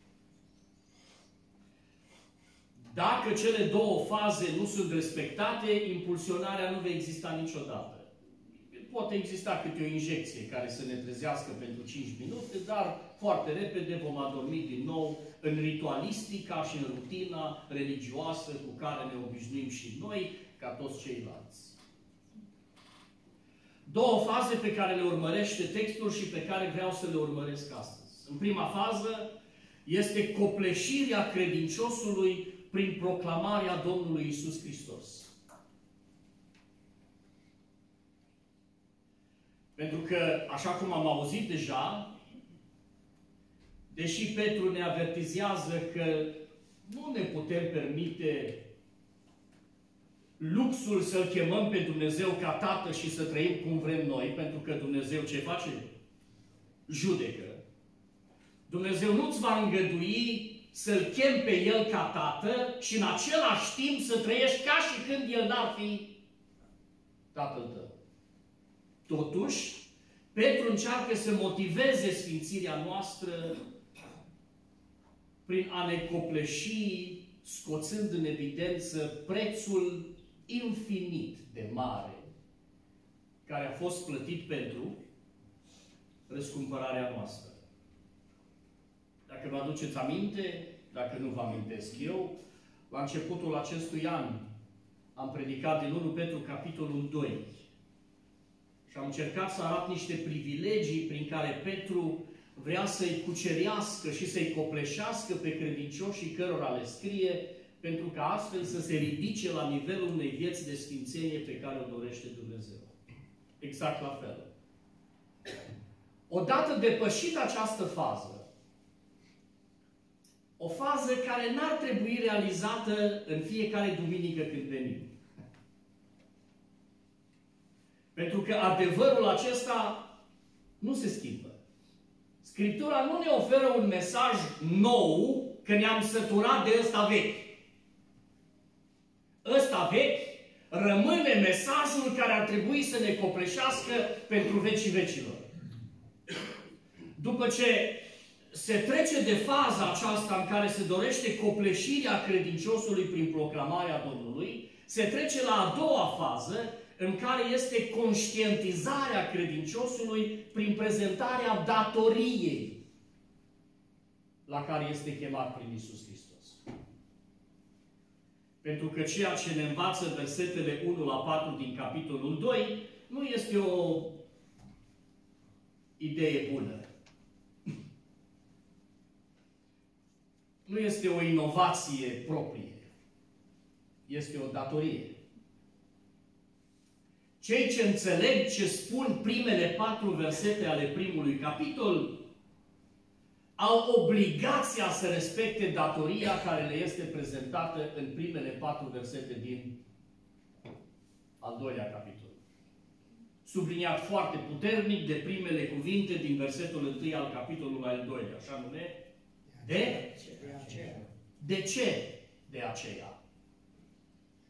Dacă cele două faze nu sunt respectate, impulsionarea nu va exista niciodată. Poate exista câte o injecție care să ne trezească pentru cinci minute, dar foarte repede vom adormi din nou în ritualistica și în rutina religioasă cu care ne obișnuim și noi, ca toți ceilalți. Două faze pe care le urmărește textul și pe care vreau să le urmăresc astăzi. În prima fază este copleșirea credinciosului prin proclamarea Domnului Iisus Hristos. Pentru că, așa cum am auzit deja, deși Petru ne avertizează că nu ne putem permite luxul să-L chemăm pe Dumnezeu ca Tată și să trăim cum vrem noi, pentru că Dumnezeu ce face? Judecă. Dumnezeu nu-ți va îngădui să-L chem pe El ca Tată și în același timp să trăiești ca și când El n-ar fi Tatăl tău. Totuși, Petru încearcă să motiveze sfințirea noastră prin a ne copleși, scoțând în evidență prețul infinit de mare care a fost plătit pentru răscumpărarea noastră. Dacă vă aduceți aminte, dacă nu vă amintesc eu, la începutul acestui an am predicat din întâi Petru, capitolul doi. Și am încercat să arăt niște privilegii prin care Petru vrea să-i cucerească și să-i copleșească pe credincioșii cărora le scrie, pentru ca astfel să se ridice la nivelul unei vieți de sfințenie pe care o dorește Dumnezeu. Exact la fel. Odată depășită această fază, o fază care n-ar trebui realizată în fiecare duminică când venim. Pentru că adevărul acesta nu se schimbă. Scriptura nu ne oferă un mesaj nou că ne-am săturat de ăsta vechi. Ăsta vechi rămâne mesajul care ar trebui să ne copleșească pentru vecii vecilor. După ce se trece de faza aceasta în care se dorește copleșirea credinciosului prin proclamarea Domnului, se trece la a doua fază, în care este conștientizarea credinciosului prin prezentarea datoriei la care este chemat prin Iisus Hristos. Pentru că ceea ce ne învață versetele unu la patru din capitolul doi nu este o idee bună. Nu este o inovație proprie. Este o datorie. Cei ce înțeleg ce spun primele patru versete ale primului capitol au obligația să respecte datoria care le este prezentată în primele patru versete din al doilea capitol. Subliniat foarte puternic de primele cuvinte din versetul întâi al capitolului al doilea, așa nume? De? De ce? De aceea.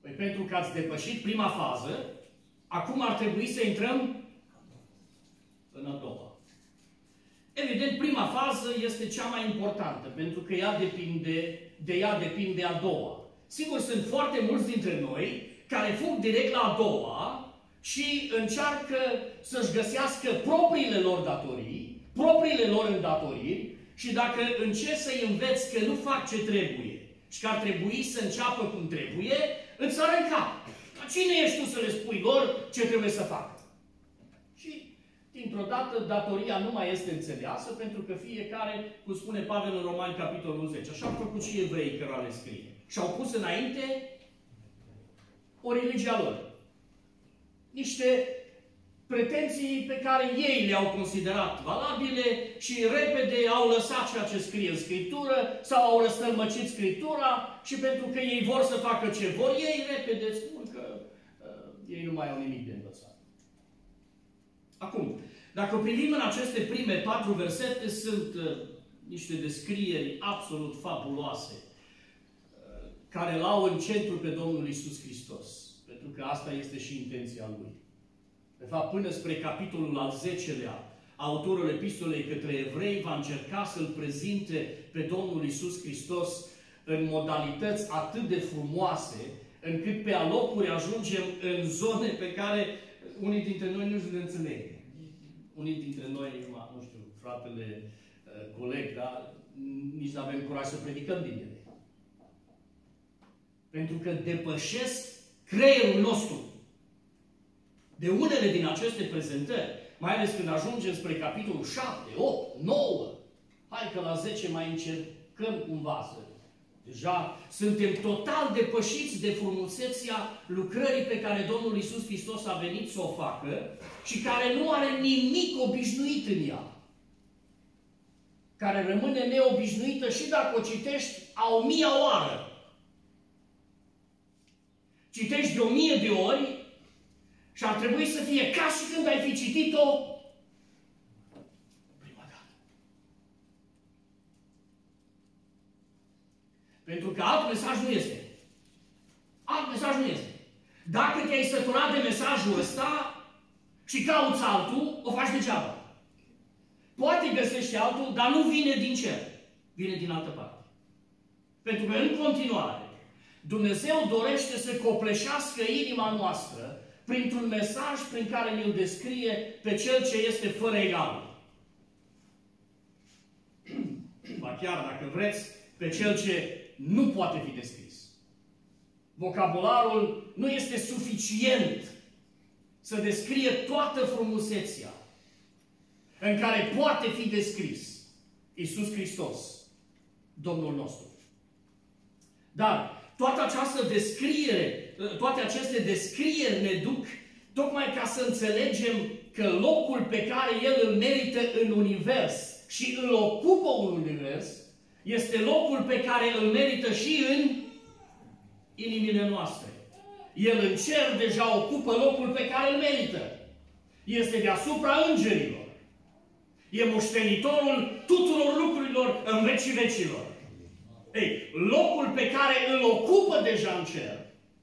Păi pentru că ați depășit prima fază, acum ar trebui să intrăm în a doua. Evident, prima fază este cea mai importantă, pentru că ea depinde, de ea depinde a doua. Sigur, sunt foarte mulți dintre noi care fug direct la a doua și încearcă să-și găsească propriile lor datorii, propriile lor îndatoriri și dacă încerci să-i înveți că nu fac ce trebuie și că ar trebui să înceapă cum trebuie, îți sară în cap. Cine ești tu să le spui lor ce trebuie să facă? Și, dintr-o dată, datoria nu mai este înțeleasă, pentru că fiecare, cum spune Pavel în Romani, capitolul zece, așa au făcut și evreii cărora le scrie. Și-au pus înainte o religia lor. Niște pretenții pe care ei le-au considerat valabile și repede au lăsat ceea ce scrie în Scriptură sau au răstălmăcit Scriptura și pentru că ei vor să facă ce vor, ei repede spun că uh, ei nu mai au nimic de învățat. Acum, dacă privim în aceste prime patru versete, sunt uh, niște descrieri absolut fabuloase uh, care l-au în centru pe Domnul Iisus Hristos. Pentru că asta este și intenția Lui. De fapt, până spre capitolul al zecelea, autorul epistolei către evrei va încerca să-L prezinte pe Domnul Iisus Hristos în modalități atât de frumoase, încât pe alocuri ajungem în zone pe care unii dintre noi nu le înțeleg. Unii dintre noi, nu știu, fratele, coleg, dar nici nu avem curaj să predicăm din ele. Pentru că depășesc creierul nostru. De unele din aceste prezentări, mai ales când ajungem spre capitolul șapte, opt, nouă, hai că la zece mai încercăm cumva să... Deja suntem total depășiți de frumusețea lucrării pe care Domnul Iisus Hristos a venit să o facă și care nu are nimic obișnuit în ea. Care rămâne neobișnuită și dacă o citești a o mia oară. Citești de o mie de ori și ar trebui să fie ca și când ai fi citit-o prima dată. Pentru că alt mesaj nu este. Alt mesaj nu este. Dacă te-ai săturat de mesajul ăsta și cauți altul, o faci degeaba. Poate găsești altul, dar nu vine din cer. Vine din altă parte. Pentru că în continuare Dumnezeu dorește să copleșească inima noastră printr-un mesaj prin care ne-l descrie pe Cel ce este fără egal. Ba chiar, dacă vreți, pe Cel ce nu poate fi descris. Vocabularul nu este suficient să descrie toată frumusețea în care poate fi descris Iisus Hristos, Domnul nostru. Dar toată această descriere, toate aceste descrieri ne duc tocmai ca să înțelegem că locul pe care El îl merită în univers și îl ocupă un univers, este locul pe care îl merită și în inimile noastre. El în cer deja ocupă locul pe care îl merită. Este deasupra îngerilor. E moștenitorul tuturor lucrurilor în vecii vecilor. Ei, locul pe care îl ocupă deja în cer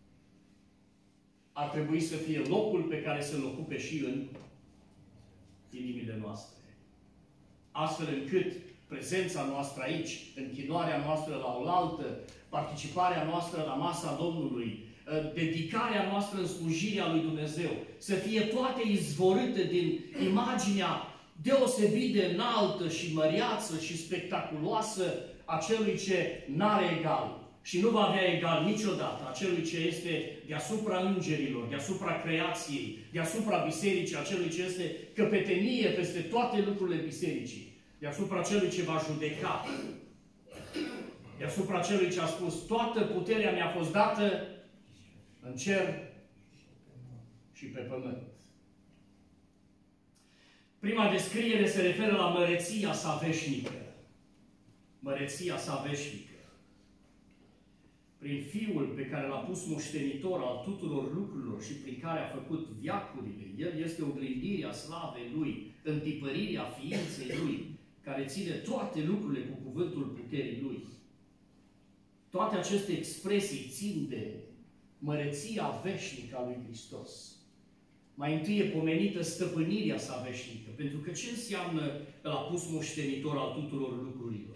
ar trebui să fie locul pe care să-l ocupe și în inimile noastre. Astfel încât prezența noastră aici, închinarea noastră la oaltă, participarea noastră la masa Domnului, dedicarea noastră în slujirea lui Dumnezeu, să fie toate izvorâte din imaginea deosebit de înaltă și măreață și spectaculoasă a celui ce n-are egal și nu va avea egal niciodată, a celui ce este deasupra îngerilor, deasupra creației, deasupra bisericii, a celui ce este căpetenie peste toate lucrurile bisericii, deasupra celui ce va judeca, deasupra celui ce a spus: toată puterea mi-a fost dată în cer și pe pământ. Prima descriere se referă la măreția sa veșnică. Măreția sa veșnică. Prin Fiul pe care l-a pus moștenitor al tuturor lucrurilor și prin care a făcut veacurile, El este oglindirea slavei Lui, întipărirea ființei Lui, care ține toate lucrurile cu cuvântul puterii Lui. Toate aceste expresii țin de măreția veșnică a lui Hristos. Mai întâi e pomenită stăpânirea sa veșnică. Pentru că ce înseamnă că l-a pus moștenitor al tuturor lucrurilor?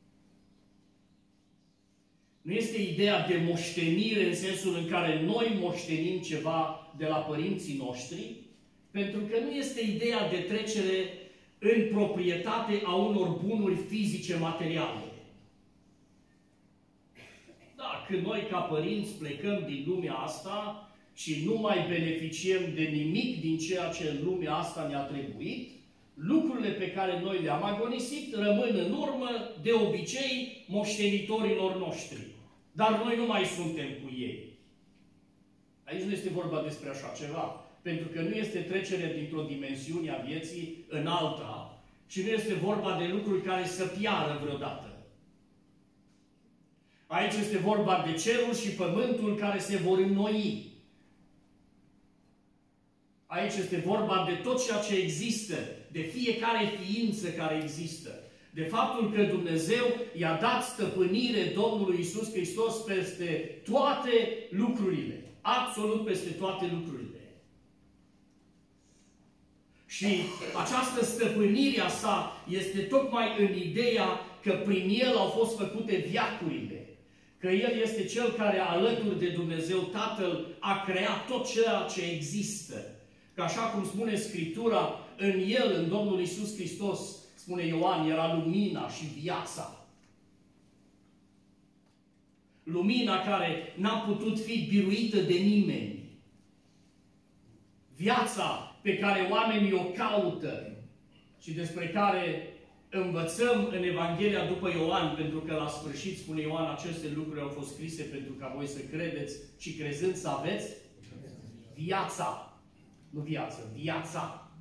Nu este ideea de moștenire în sensul în care noi moștenim ceva de la părinții noștri, pentru că nu este ideea de trecere în proprietate a unor bunuri fizice materiale. Da, când noi ca părinți plecăm din lumea asta și nu mai beneficiem de nimic din ceea ce în lumea asta ne-a trebuit, lucrurile pe care noi le-am agonisit rămân în urmă, de obicei, moștenitorilor noștri. Dar noi nu mai suntem cu ei. Aici nu este vorba despre așa ceva. Pentru că nu este trecerea dintr-o dimensiune a vieții în alta și nu este vorba de lucruri care să piară vreodată. Aici este vorba de cerul și pământul care se vor înnoi. Aici este vorba de tot ceea ce există, de fiecare ființă care există. De faptul că Dumnezeu i-a dat stăpânire Domnului Iisus Hristos peste toate lucrurile. Absolut peste toate lucrurile. Și această stăpânire a sa este tocmai în ideea că prin El au fost făcute veacurile. Că El este Cel care, alături de Dumnezeu Tatăl, a creat tot ceea ce există. Că așa cum spune Scriptura, în El, în Domnul Iisus Hristos, spune Ioan, era lumina și viața. Lumina care n-a putut fi biruită de nimeni. Viața pe care oamenii o caută și despre care învățăm în Evanghelia după Ioan, pentru că la sfârșit, spune Ioan, aceste lucruri au fost scrise pentru ca voi să credeți și crezând să aveți viața. Nu viață, viața.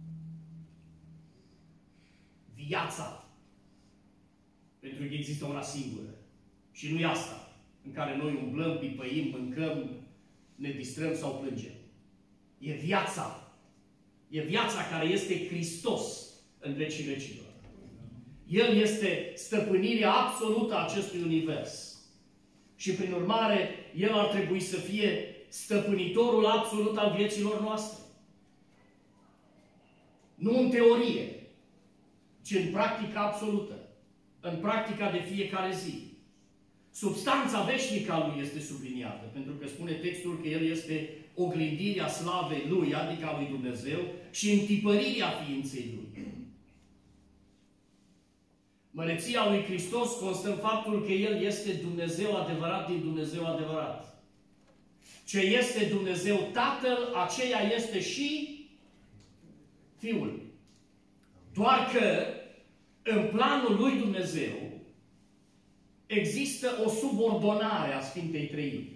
Viața. Pentru că există una singură. Și nu e asta, în care noi umblăm, pipăim, mâncăm, ne distrăm sau plângem. E viața. E viața care este Hristos în vecii vecilor. El este stăpânirea absolută a acestui univers. Și prin urmare, El ar trebui să fie stăpânitorul absolut al vieților noastre. Nu în teorie, ci în practica absolută. În practica de fiecare zi. Substanța veșnică a Lui este subliniată, pentru că spune textul că El este oglindirea slavei Lui, adică a Lui Dumnezeu, și întipărirea ființei Lui. Măreția Lui Hristos constă în faptul că El este Dumnezeu adevărat din Dumnezeu adevărat. Ce este Dumnezeu Tatăl, aceea este și Fiul. Doar că în planul lui Dumnezeu există o subordonare a Sfintei Treimi,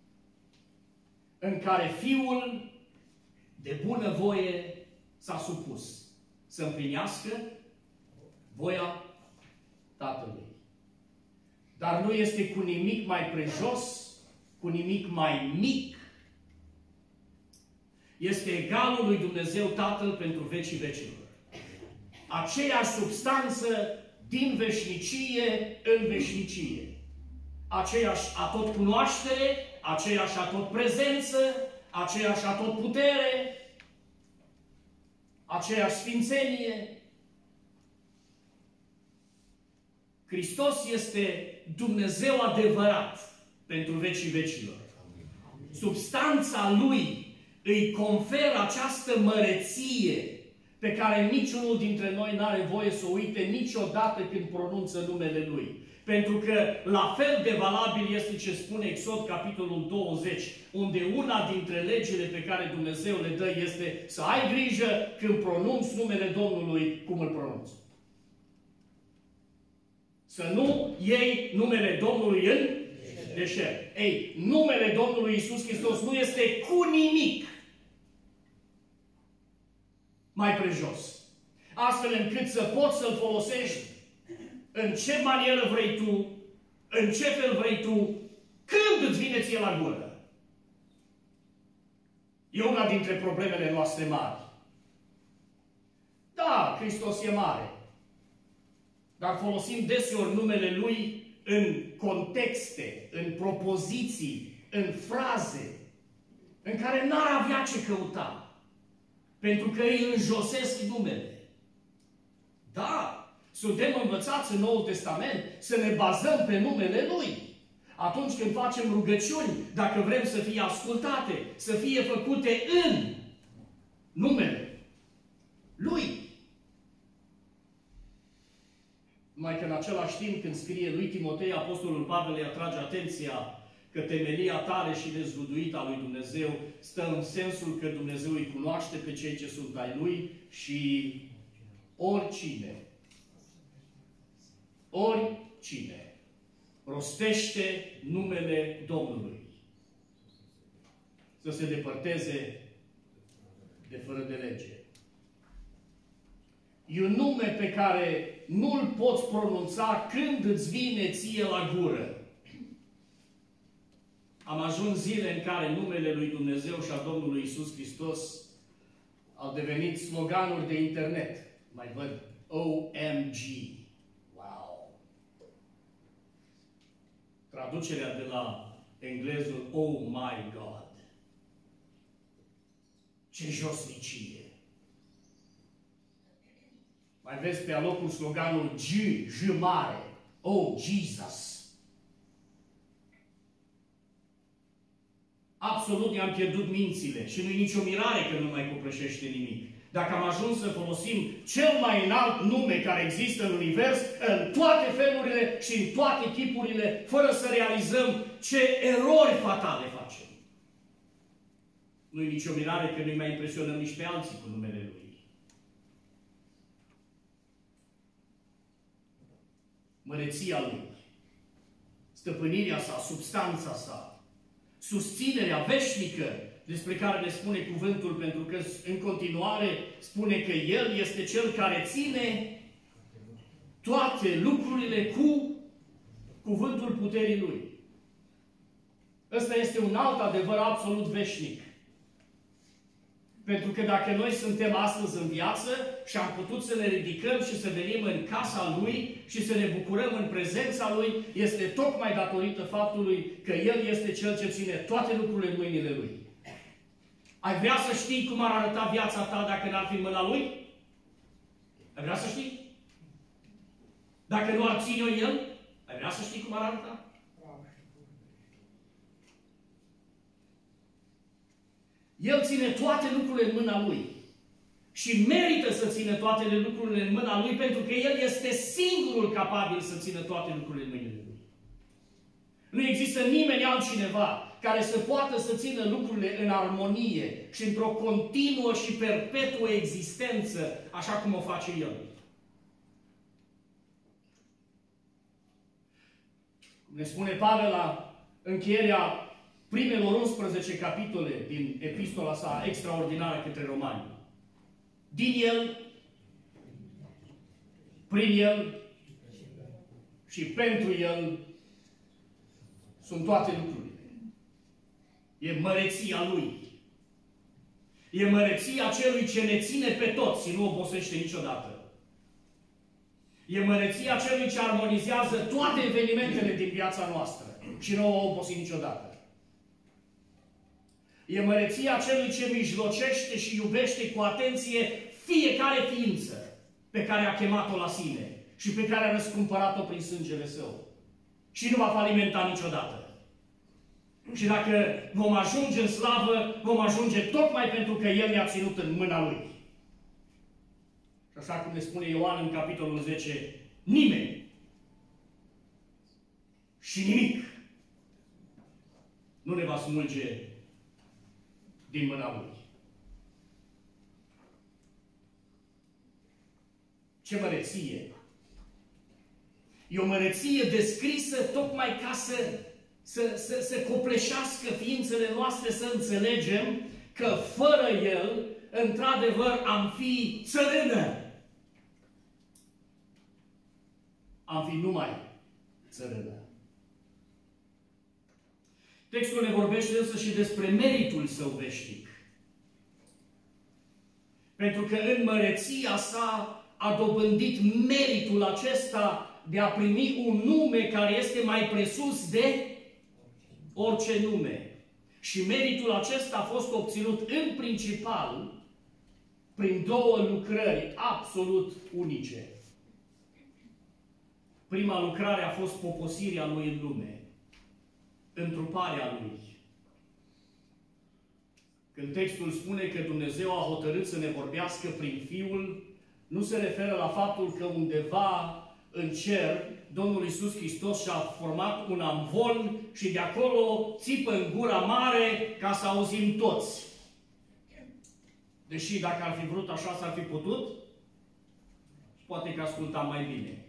în care Fiul de bună voie s-a supus să împlinească voia Tatălui. Dar nu este cu nimic mai prejos, cu nimic mai mic. Este egalul lui Dumnezeu Tatăl pentru vecii vecilor. Aceeași substanță din veșnicie în veșnicie. Aceeași atot cunoaștere, aceeași atot prezență, aceeași atot putere, aceeași sfințenie. Hristos este Dumnezeu adevărat pentru vecii vecilor. Substanța Lui îi conferă această măreție pe care niciunul dintre noi nu are voie să o uite niciodată când pronunță numele Lui. Pentru că la fel de valabil este ce spune Exod, capitolul douăzeci, unde una dintre legile pe care Dumnezeu le dă este să ai grijă când pronunți numele Domnului cum îl pronunți. Să nu iei numele Domnului în deșert. Ei, numele Domnului Iisus Hristos nu este cu nimic mai prejos. Astfel încât să poți să-l folosești în ce manieră vrei tu, în ce fel vrei tu, când îți vine ție la gură. E una dintre problemele noastre mari. Da, Hristos e mare. Dar folosim deseori numele Lui în contexte, în propoziții, în fraze în care n-ar avea ce căuta, pentru că îi înjosesc numele. Da, suntem învățați în Noul Testament să ne bazăm pe numele Lui. Atunci când facem rugăciuni, dacă vrem să fie ascultate, să fie făcute în numele Lui. Numai că în același timp, când scrie lui Timotei, Apostolul Pavel îi atrage atenția că temelia tare și nezguduită a lui Dumnezeu stă în sensul că Dumnezeu îi cunoaște pe cei ce sunt ai Lui și oricine, oricine rostește numele Domnului să se depărteze de fără de lege. E un nume pe care nu-l poți pronunța când îți vine ție la gură. Am ajuns zile în care numele lui Dumnezeu și a Domnului Iisus Hristos au devenit sloganuri de internet. Mai văd O M G. Wow! Traducerea de la englezul Oh my God. Ce josnicie! Mai vezi pe alocul sloganul G, J mare. Oh, Jesus! Absolut ne-am pierdut mințile și nu-i nicio mirare că nu mai copleșește nimic. Dacă am ajuns să folosim cel mai înalt nume care există în univers, în toate felurile și în toate chipurile, fără să realizăm ce erori fatale facem. Nu-i nicio mirare că nu-i mai impresionăm nici pe alții cu numele Lui. Măreția Lui, stăpânirea sa, substanța sa, susținerea veșnică despre care ne spune cuvântul, pentru că în continuare spune că El este Cel care ține toate lucrurile cu cuvântul puterii Lui. Ăsta este un alt adevăr absolut veșnic. Pentru că dacă noi suntem astăzi în viață și am putut să ne ridicăm și să venim în casa Lui și să ne bucurăm în prezența Lui, este tocmai datorită faptului că El este Cel ce ține toate lucrurile în mâinile Lui. Ai vrea să știi cum ar arăta viața ta dacă n-ar fi în mâna Lui? Ai vrea să știi? Dacă nu ar ține-o El, ai vrea să știi cum ar arăta? El ține toate lucrurile în mâna Lui. Și merită să țină toate lucrurile în mâna Lui, pentru că El este singurul capabil să țină toate lucrurile în mâinile Lui. Nu există nimeni altcineva care să poată să țină lucrurile în armonie și într-o continuă și perpetuă existență, așa cum o face El. Ne spune Pavel la încheierea primelor unsprezece capitole din epistola sa extraordinară către romani. Din El, prin El și pentru El sunt toate lucrurile. E măreția Lui. E măreția Celui ce ne ține pe toți și nu obosește niciodată. E măreția Celui ce armonizează toate evenimentele din viața noastră și nu o obosi niciodată. E măreția Celui ce mijlocește și iubește cu atenție fiecare ființă pe care a chemat-o la sine și pe care a răscumpărat-o prin sângele Său. Și nu va falimenta niciodată. Și dacă vom ajunge în slavă, vom ajunge tocmai pentru că El ne-a ținut în mâna Lui. Și așa cum ne spune Ioan în capitolul zece, nimeni și nimic nu ne va smulge din mâna Lui. Ce măreție! E o măreție descrisă tocmai ca să, să, să, să copleșească ființele noastre, să înțelegem că fără El, într-adevăr, am fi țărână. Am fi numai țărână. Textul ne vorbește însă și despre meritul Său veșnic. Pentru că în măreția Sa a dobândit meritul acesta de a primi un nume care este mai presus de orice nume. Și meritul acesta a fost obținut în principal prin două lucrări absolut unice. Prima lucrare a fost poposirea Lui în lume, întruparea Lui. Când textul spune că Dumnezeu a hotărât să ne vorbească prin Fiul, nu se referă la faptul că undeva în cer Domnul Iisus Hristos și-a format un amvon și de acolo țipă în gura mare ca să auzim toți. Deși dacă ar fi vrut așa s-ar fi putut, poate că ascultam mai bine.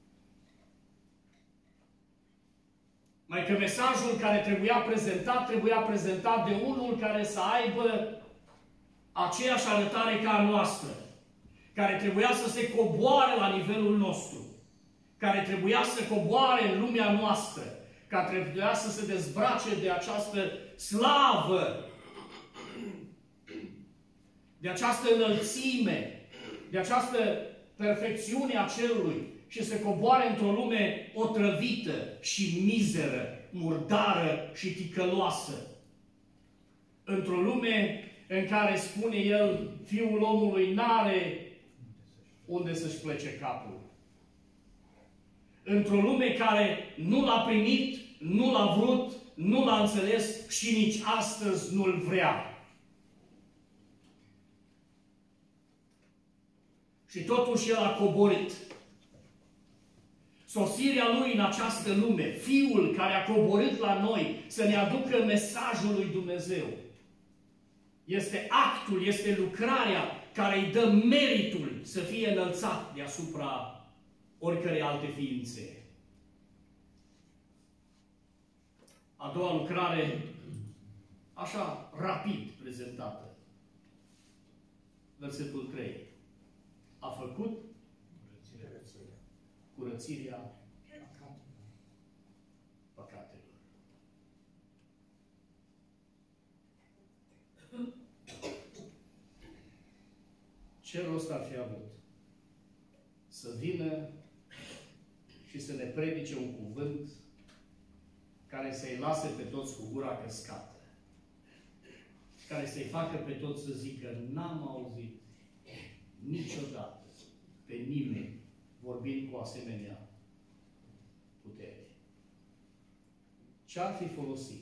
Mai că mesajul care trebuia prezentat, trebuia prezentat de unul care să aibă aceeași arătare ca a noastră, care trebuia să se coboare la nivelul nostru, care trebuia să coboare în lumea noastră, care trebuia să se dezbrace de această slavă, de această înălțime, de această perfecțiune a cerului și să coboare într-o lume otrăvită și mizeră, murdară și ticăloasă. Într-o lume în care, spune el, Fiul omului n-are unde să-și plece capul. Într-o lume care nu l-a primit, nu l-a vrut, nu l-a înțeles și nici astăzi nu-l vrea. Și totuși El a coborât. Sosirea Lui în această lume, Fiul care a coborât la noi să ne aducă mesajul lui Dumnezeu, este actul, este lucrarea care îi dă meritul să fie înălțat deasupra oricărei alte ființe. A doua lucrare, așa rapid prezentată. Versetul trei. A făcut curățirea păcatelor. Ce rost ar fi avut să vină și să ne predice un cuvânt care să-i lase pe toți cu gura căscată, care să-i facă pe toți să zică: n-am auzit niciodată pe nimeni vorbind cu asemenea putere. Ce-ar fi folosit?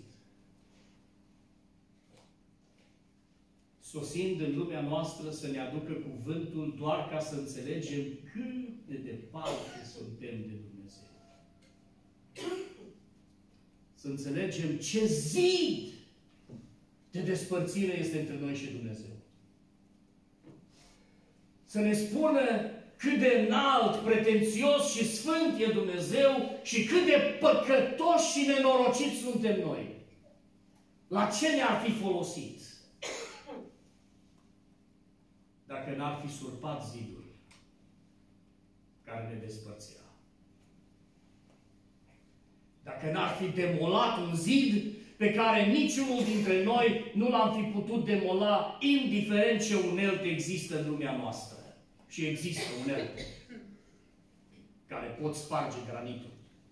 Sosind în lumea noastră să ne aducă cuvântul doar ca să înțelegem cât de departe suntem de Dumnezeu. Să înțelegem ce zid de despărțire este între noi și Dumnezeu. Să ne spună cât de înalt, pretențios și sfânt e Dumnezeu și cât de păcătoși și nenorociți suntem noi. La ce ne-ar fi folosit dacă n-ar fi surpat zidul care ne despărțea? Dacă n-ar fi demolat un zid pe care niciunul dintre noi nu l-am fi putut demola, indiferent ce unelte există în lumea noastră. Și există unelte care pot sparge granitul.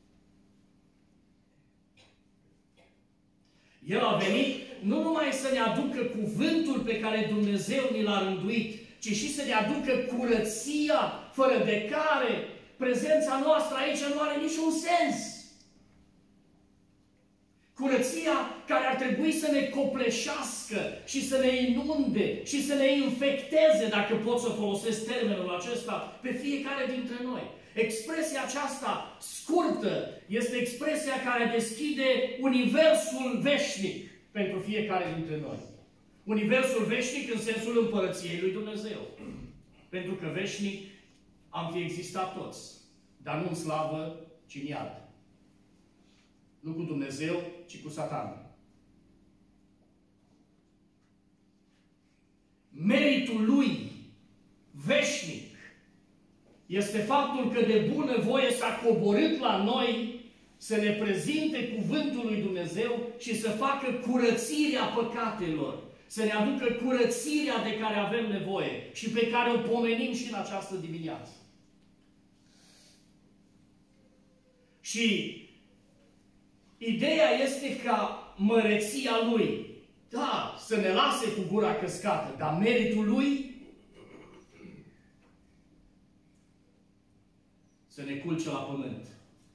El a venit nu numai să ne aducă cuvântul pe care Dumnezeu ni l-a rânduit, ci și să ne aducă curăția, fără de care prezența noastră aici nu are niciun sens. Curăția care ar trebui să ne copleșească și să ne inunde și să ne infecteze, dacă pot să folosesc termenul acesta, pe fiecare dintre noi. Expresia aceasta scurtă este expresia care deschide universul veșnic pentru fiecare dintre noi. Universul veșnic în sensul împărăției lui Dumnezeu. Pentru că veșnic am fi existat toți, dar nu în slavă, ci în iad. Nu cu Dumnezeu, ci cu Satan. Meritul lui veșnic este faptul că de bună voie s-a coborât la noi să ne prezinte cuvântul lui Dumnezeu și să facă curățirea păcatelor. Să ne aducă curățirea de care avem nevoie și pe care o pomenim și în această dimineață. Și Ideea este ca măreția Lui, da, să ne lase cu gura căscată, dar meritul Lui să ne culce la pământ.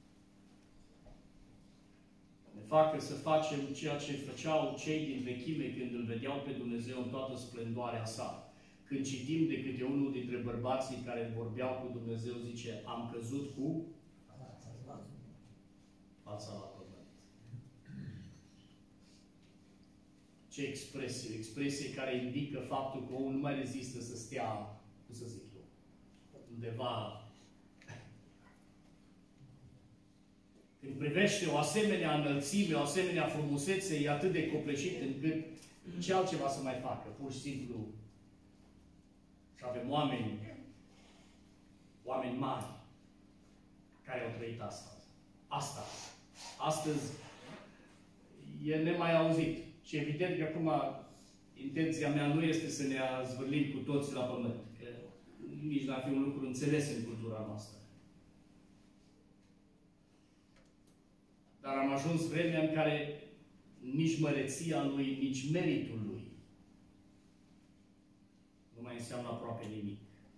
Ne facă să facem ceea ce făceau cei din vechime când îl vedeau pe Dumnezeu în toată splendoarea sa. Când citim de câte unul dintre bărbații care vorbeau cu Dumnezeu, zice, am căzut cu fața la pământ. Ce expresie? Expresie care indică faptul că omul nu mai rezistă să stea, cum să zic eu, undeva. Când privește o asemenea înălțime, o asemenea frumusețe, e atât de copleșit încât ce altceva să mai facă. Pur și simplu. Și avem oameni, oameni mari, care au trăit asta. Asta. Astăzi e nemai auzit. Și evident că acum intenția mea nu este să ne zvârlim cu toții la pământ. Că nici n-ar fi un lucru înțeles în cultura noastră. Dar am ajuns vremea în care nici măreția Lui, nici meritul Lui nu mai înseamnă aproape nimic.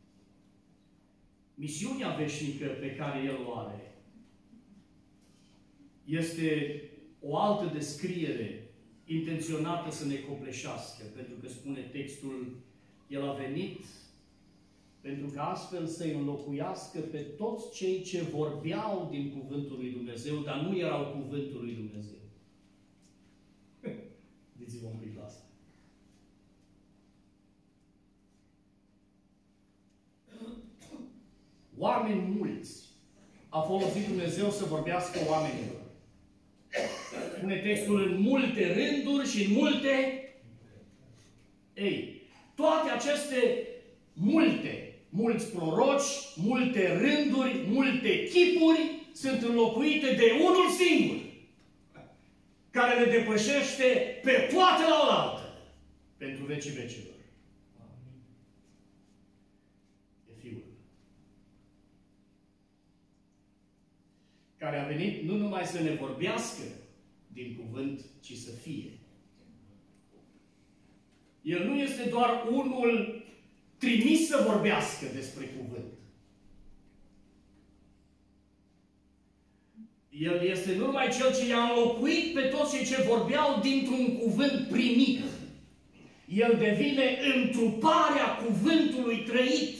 Misiunea veșnică pe care El o are este o altă descriere intenționată să ne copleșească, pentru că spune textul, El a venit pentru că astfel să-i înlocuiască pe toți cei ce vorbeau din Cuvântul lui Dumnezeu, dar nu erau Cuvântul lui Dumnezeu. Gândiți-vă un pic la asta. Oameni mulți a folosit Dumnezeu să vorbească oamenilor. Spune textul în multe rânduri și în multe... Ei, toate aceste multe, mulți proroci, multe rânduri, multe chipuri sunt înlocuite de unul singur, care le depășește pe toate la oaltă, pentru vecii vecilor. E Fiul. Care a venit nu numai să ne vorbească din cuvânt, ci să fie. El nu este doar unul trimis să vorbească despre cuvânt. El este nu numai Cel ce i-a înlocuit pe toți cei ce vorbeau dintr-un cuvânt primit. El devine întruparea cuvântului trăit.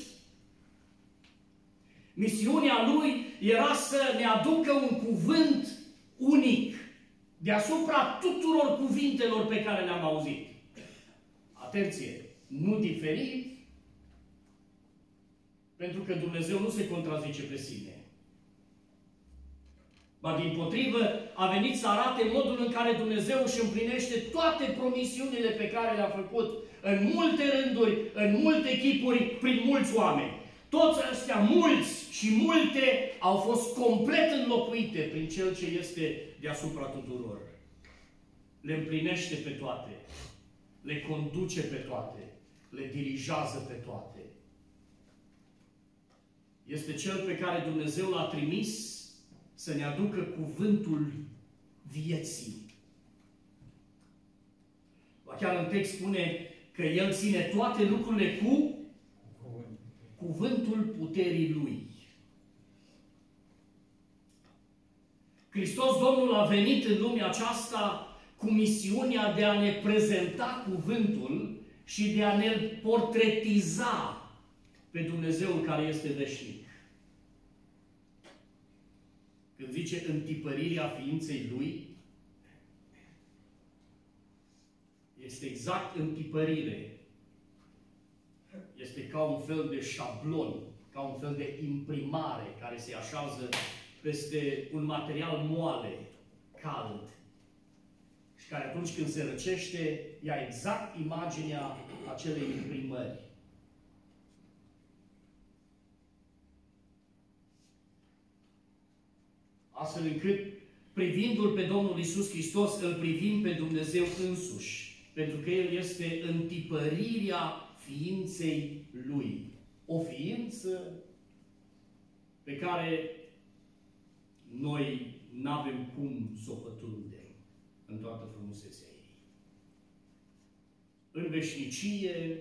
Misiunea Lui era să ne aducă un cuvânt unic deasupra tuturor cuvintelor pe care le-am auzit. Atenție! Nu diferit, pentru că Dumnezeu nu se contrazice pe sine. Ba dimpotrivă, a venit să arate modul în care Dumnezeu își împlinește toate promisiunile pe care le-a făcut în multe rânduri, în multe chipuri, prin mulți oameni. Toți ăștia, mulți și multe, au fost complet înlocuite prin Cel ce este deasupra tuturor. Le împlinește pe toate, le conduce pe toate, le dirigează pe toate. Este Cel pe care Dumnezeu l-a trimis să ne aducă cuvântul vieții. Chiar în text spune că El ține toate lucrurile cu cuvântul puterii Lui. Hristos Domnul a venit în lumea aceasta cu misiunea de a ne prezenta cuvântul și de a ne portretiza pe Dumnezeul care este veșnic. Când zice întipărirea ființei Lui, este exact întipărire. Este ca un fel de șablon, ca un fel de imprimare care se așează peste un material moale, cald, și care atunci când se răcește, ia exact imaginea acelei imprimări. Astfel încât, privindu-L pe Domnul Iisus Hristos, îl privim pe Dumnezeu însuși. Pentru că El este întipărirea ființei Lui. O ființă pe care noi n-avem cum să o pătrundem în toată frumusețea ei. În veșnicie,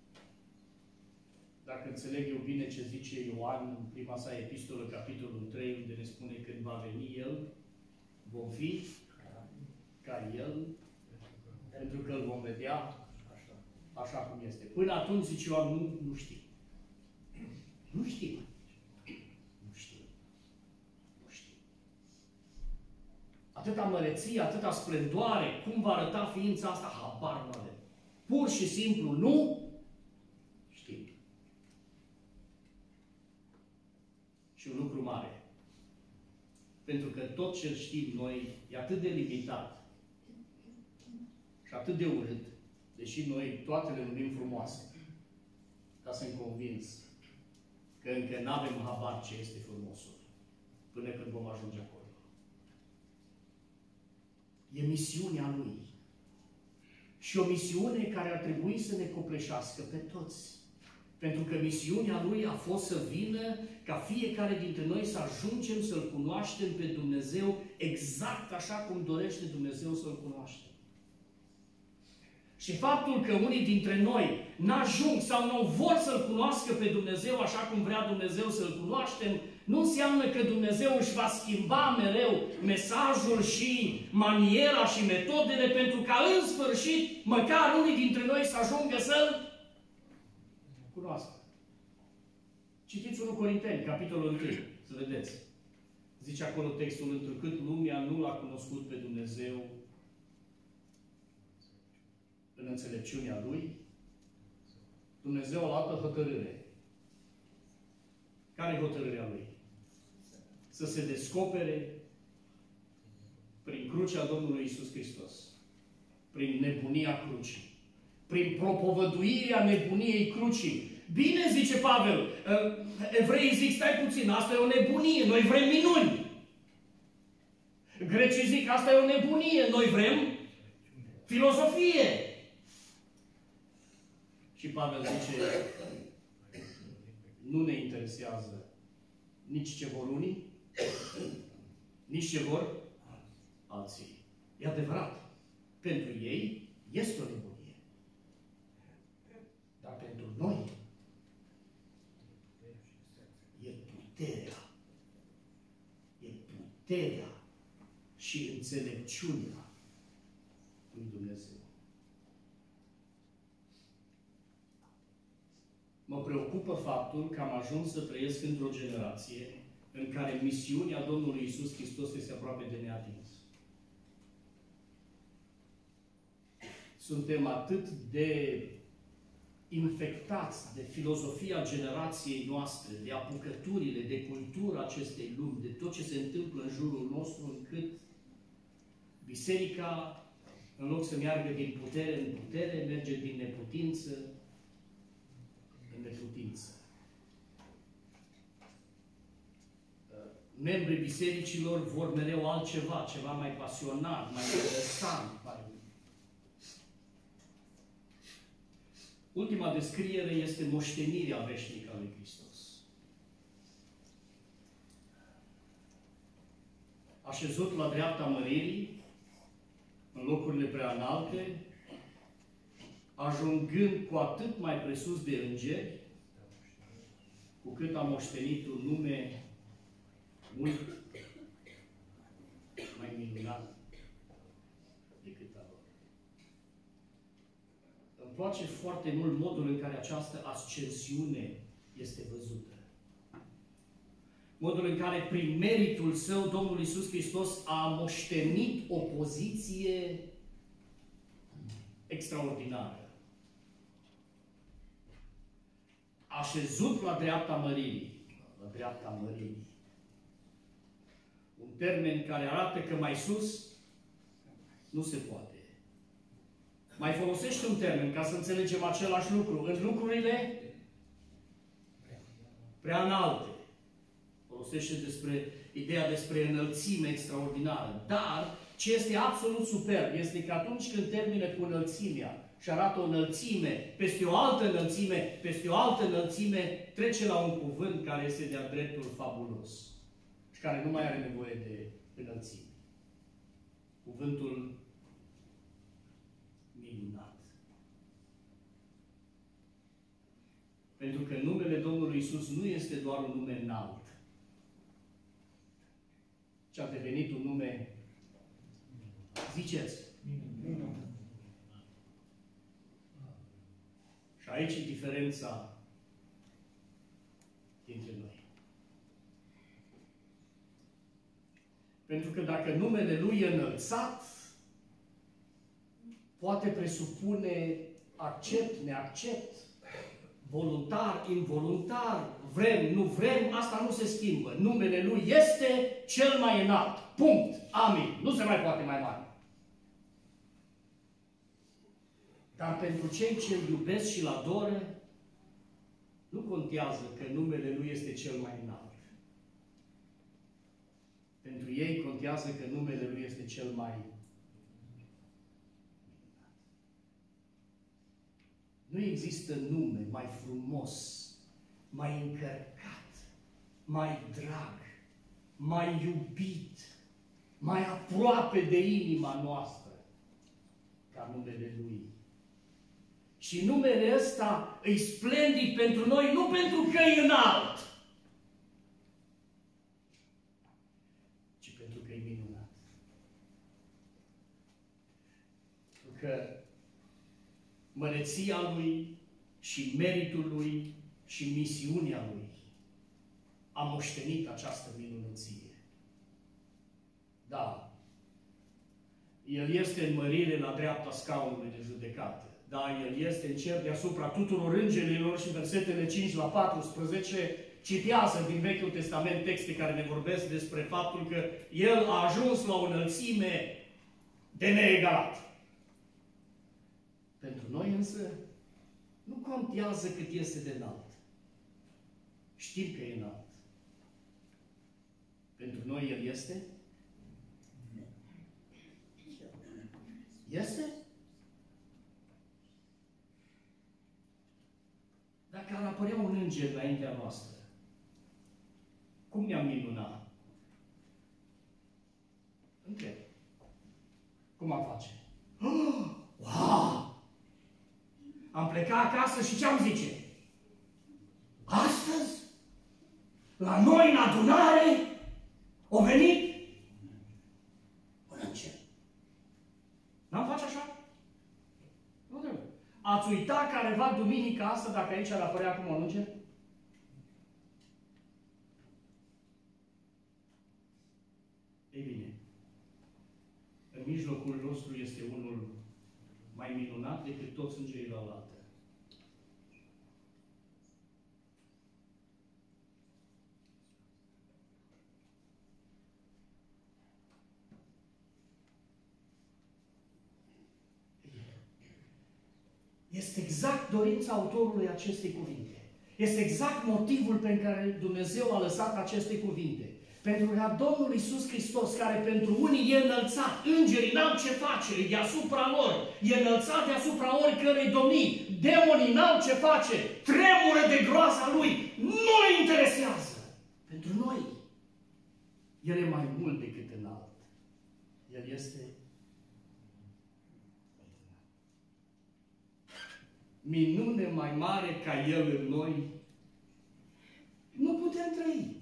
dacă înțeleg eu bine ce zice Ioan în prima sa epistolă, capitolul trei, unde ne spune când va veni El, vom fi ca El, pentru că îl vom vedea așa cum este. Până atunci, zice Ioan, nu, nu știu. Nu știu. Nu știu. Nu știu. Atâta măreție, atâta splendoare, cum va arăta ființa asta, habar nu avem. Pur și simplu nu știu. Și un lucru mare. Pentru că tot ce știm noi e atât de limitat și atât de urât, deși noi toate le numim frumoase, ca să-mi convins că încă n-avem habar ce este frumosul, până când vom ajunge acolo. E misiunea Lui. Și o misiune care ar trebui să ne copleșească pe toți. Pentru că misiunea Lui a fost să vină ca fiecare dintre noi să ajungem să-L cunoaștem pe Dumnezeu exact așa cum dorește Dumnezeu să-L cunoaștem. Și faptul că unii dintre noi n-ajung sau nu vor să-L cunoască pe Dumnezeu așa cum vrea Dumnezeu să-L cunoaștem, nu înseamnă că Dumnezeu își va schimba mereu mesajul și maniera și metodele pentru ca în sfârșit, măcar unii dintre noi să ajungă să-L cunoască. Citiți întâi Corinteni, capitolul unu, să vedeți. Zice acolo textul, întrucât lumea nu L-a cunoscut pe Dumnezeu în înțelepciunea Lui, Dumnezeu a luat o hotărâre. Care e hotărârea Lui? Să se descopere prin crucea Domnului Iisus Hristos, prin nebunia crucii, prin propovăduirea nebuniei crucii. Bine, zice Pavel, evreii zic, stai puțin, asta e o nebunie, noi vrem minuni. Grecii zic, asta e o nebunie, noi vrem filozofie. Și Pavel zice, nu ne interesează nici ce vor unii, nici ce vor alții. E adevărat. Pentru ei este o nebunie. Dar pentru noi e puterea. E puterea și înțelepciunea lui Dumnezeu. Mă preocupă faptul că am ajuns să trăiesc într-o generație în care misiunea Domnului Iisus Hristos este aproape de neatins. Suntem atât de infectați de filozofia generației noastre, de apucăturile, de cultura acestei lumi, de tot ce se întâmplă în jurul nostru, încât biserica, în loc să meargă din putere în putere, merge din neputință în neputință. Membrii bisericilor vor mereu altceva, ceva mai pasionat, mai interesant, mai... Ultima descriere este moștenirea veșnică a lui Hristos. Așezut la dreapta măririi, în locurile prea înalte, ajungând cu atât mai presus de îngeri, cu cât a moștenit un nume mult mai minunat decât a lor. Îmi place foarte mult modul în care această ascensiune este văzută. Modul în care, prin meritul Său, Domnul Iisus Hristos a moștenit o poziție extraordinară. Așezut la dreapta măririi. La dreapta măririi. Un termen care arată că mai sus nu se poate. Mai folosește un termen ca să înțelegem același lucru. În lucrurile prea înalte. Folosește despre ideea despre înălțime extraordinară. Dar ce este absolut superb este că atunci când termină cu înălțimea și arată o înălțime, peste o altă înălțime, peste o altă înălțime, trece la un cuvânt care este de-a dreptul fabulos și care nu mai are nevoie de înălțime. Cuvântul minunat. Pentru că numele Domnului Iisus nu este doar un nume înalt, ci a devenit un nume, ziceți, minunat. Și aici e diferența dintre noi. Pentru că dacă numele Lui e înălțat, poate presupune accept, neaccept, voluntar, involuntar, vrem, nu vrem, asta nu se schimbă. Numele Lui este cel mai înalt. Punct. Amin. Nu se mai poate mai mare. Dar pentru cei ce îl iubesc și îl adoră, nu contează că numele Lui este cel mai înalt. Pentru ei contează că numele Lui este cel mai înalt. Nu există nume mai frumos, mai încărcat, mai drag, mai iubit, mai aproape de inima noastră ca numele Lui. Și numele ăsta e splendid pentru noi, nu pentru că e înalt, ci pentru că e minunat. Pentru că măreția Lui și meritul Lui și misiunea Lui a moștenit această minunăție. Da. El este în mărire la dreapta scaunului de judecată. Da, El este în cer deasupra tuturor îngerilor și versetele cinci la paisprezece citează din Vechiul Testament texte care ne vorbesc despre faptul că El a ajuns la o înălțime de neegalat. Pentru noi însă nu contează cât este de înalt. Știm că e înalt. Pentru noi El este? Este? Dacă ar apărea un înger înaintea noastră, cum ne-am minunat? Întreb. Cum am face? Oh, wow! Am plecat acasă și ce-am zice? Astăzi, la noi în adunare, o venit un înger. N-am face așa? Nu trebuie. Ați uitat careva duminica asta dacă aici ar apărea acum un înger? Ei bine, în mijlocul nostru este unul mai minunat decât toți îngerii la oaltă. Este exact dorința autorului acestei cuvinte. Este exact motivul pentru care Dumnezeu a lăsat aceste cuvinte. Pentru ca Domnul Iisus Hristos, care pentru unii e înălțat, îngerii n-au ce face, e deasupra lor, e înălțat deasupra oricărei domnii, demonii n-au ce face, tremură de groaza Lui, nu îi interesează. Pentru noi, El e mai mult decât înalt. El este minune mai mare ca El în noi, nu putem trăi.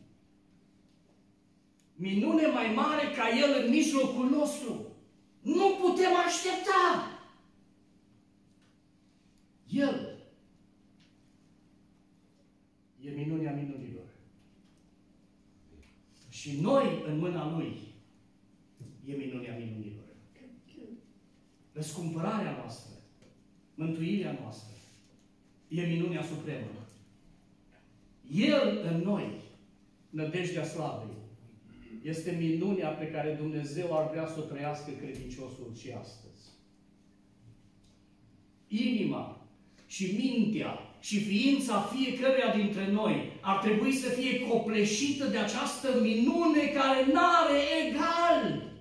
Minune mai mare ca El în mijlocul nostru, nu putem aștepta. El e minunea minunilor. Și noi, în mâna Lui, e minunea minunilor. Răscumpărarea noastră, mântuirea noastră, e minunea supremă. El în noi, nădejdea slavei, este minunea pe care Dumnezeu ar vrea să o trăiască credinciosul și astăzi. Inima și mintea și ființa fiecăruia dintre noi ar trebui să fie copleșită de această minune care n-are egal.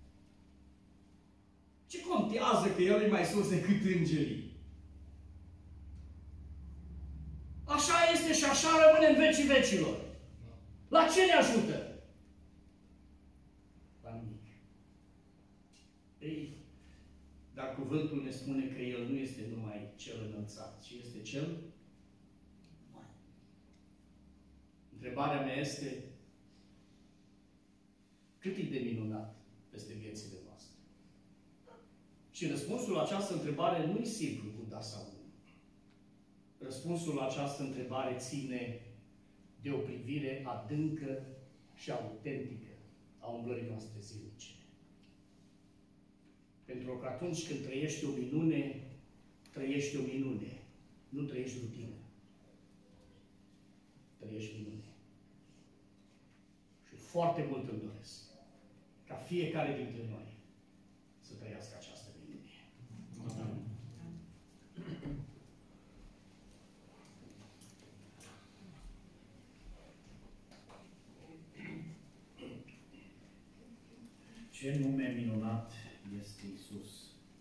Ce contează că El e mai sus decât îngerii? Așa este și așa rămâne în vecii vecilor. La ce ne ajută? Ei, dar cuvântul ne spune că El nu este numai cel înălțat, ci este cel mai. Întrebarea mea este, cât e de minunat peste viețile noastre? Și răspunsul la această întrebare nu e simplu cu da sau nu. Răspunsul la această întrebare ține de o privire adâncă și autentică a umblării noastre zilnice. Pentru că atunci când trăiești o minune, trăiești o minune. Nu trăiești rutină. Trăiești minune. Și foarte mult îmi doresc ca fiecare dintre noi să trăiască această minune. Amin. Ce nume minunat este Iisus!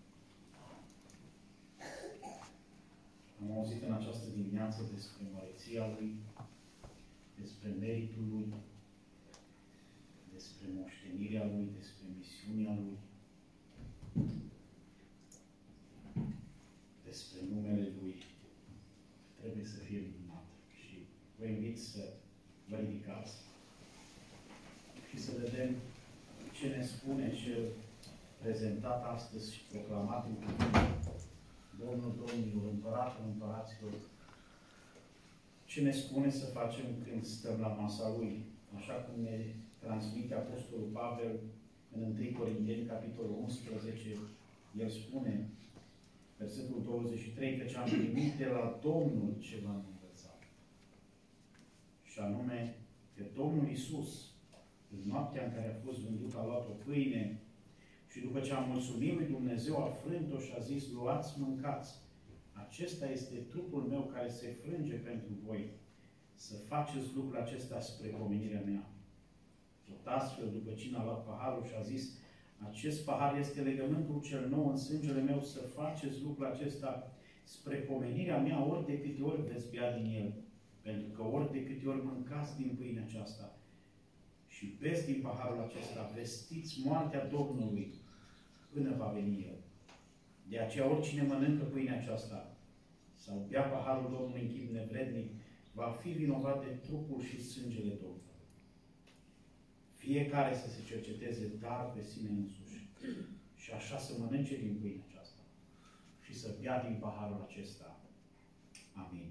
Am auzit în această dimineață despre măreția Lui, despre meritul Lui, despre moștenirea Lui, despre misiunea Lui, despre numele Lui. Trebuie să fie minunat. Și vă invit să vă ridicați și să vedem ce ne spune cel prezentat astăzi și proclamat în cuvânt, Domnul Domnilor, Împăratul Împăraților, ce ne spune să facem când stăm la masa Lui, așa cum ne transmite Apostolul Pavel în întâi Corinteni, capitolul unsprezece, el spune, versetul douăzeci și trei, căci am primit de la Domnul ce v-am învățat. Și anume, că Domnul Iisus, în noaptea în care a fost vândut, a luat o pâine și după ce a mulțumit lui Dumnezeu, a frânt-o și a zis, luați, mâncați. Acesta este trupul meu care se frânge pentru voi. Să faceți lucrul acesta spre pomenirea mea. Tot astfel, după cine a luat paharul și a zis, acest pahar este legământul cel nou în sângele meu, să faceți lucrul acesta spre pomenirea mea, ori de câte ori veți bea din el. Pentru că ori de câte ori mâncați din pâinea aceasta și beți din paharul acesta, vestiți moartea Domnului până va veni El. De aceea, oricine mănâncă pâinea aceasta sau bea paharul Domnului în chip nevrednic, va fi vinovat de trupul și sângele Domnului. Fiecare să se cerceteze dar pe sine însuși și așa să mănânce din pâinea aceasta și să bea din paharul acesta. Amin.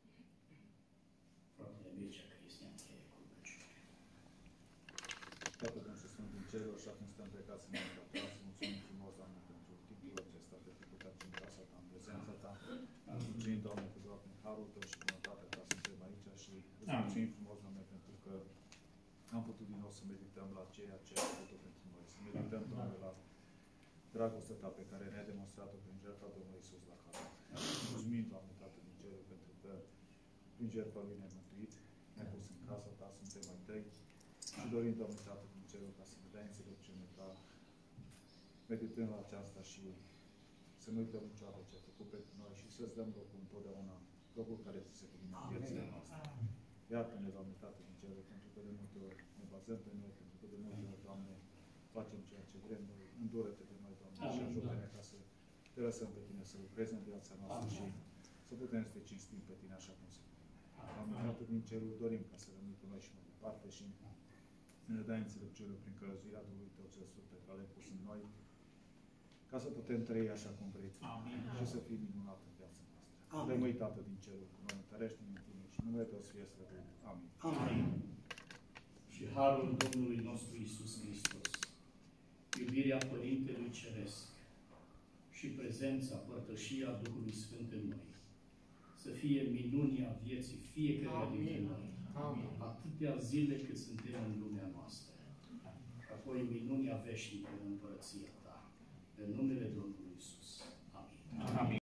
Fratele Mircea Cristian, cheie cu rugăciune. Tată, Dumnezeu Sfânt din Cerul, așa cum suntem plecați în altă casă, mulțumim frumos, Doamne, pentru timpul acesta pe trecut în casa Ta, în prezența Ta. Mulțumim, Doamne, că doar prin harul Tău și bunătatea Ta suntem aici și îți mulțumim frumos, Doamne, pentru că am putut din nou să medităm la ceea ce ai făcut pentru noi. Să medităm, Doamne, la dragostea Ta pe care ne-a demonstrat-o prin jertfa Domnului Iisus la Calvar. Mulțumim, Doamne, Tată din Cerul, pentru că prin jertfa Lui ne-ai mântuit, ne-ai pus în casa Ta, suntem ai Tăi. Și dorim, Doamne, Tată din Cerul, ca să ne dai înțelepciune Ta, meditând la aceasta și să nu uităm niciodată ce ai făcut pentru noi și să-ți dăm locul întotdeauna, locul care ți se cuvine în viețile noastre. Iartă-ne, Doamne, Tată din Cerul, pentru că de multe ori ne bazăm pe noi, pentru că de multe ori, Doamne, facem ceea ce vrem noi, îndură-te de noi, Doamne, și ajută-ne ca să te lăsăm pe Tine, să lucrezi în viața noastră și să putem să te cinstim pe Tine așa cum se poate. Doamne, Tată din Cerul, dorim ca să rămâi cu noi și mai departe și ne dai înțelepciune prin călăuzirea Duhului Tău cel Sfânt pe care l-ai pus în noi, ca să putem trăi așa cum vrei Tu și să fii minunat în viața noastră. Rămâi, Tată din Cerul, cu noi, întărește-ne în Tine și numele Tău să fie slăvit. Amin. Amin. Și harul Domnului nostru Iisus Hristos, iubirea Părintelui Ceresc și prezența, părtășia Duhului Sfânt în noi, să fie minunia vieții fiecăruia dintre noi, atâtea zile cât suntem în lumea noastră. Și apoi minunia veșnică în Împărăția Ta, în numele Domnului Iisus. Amin. Amin.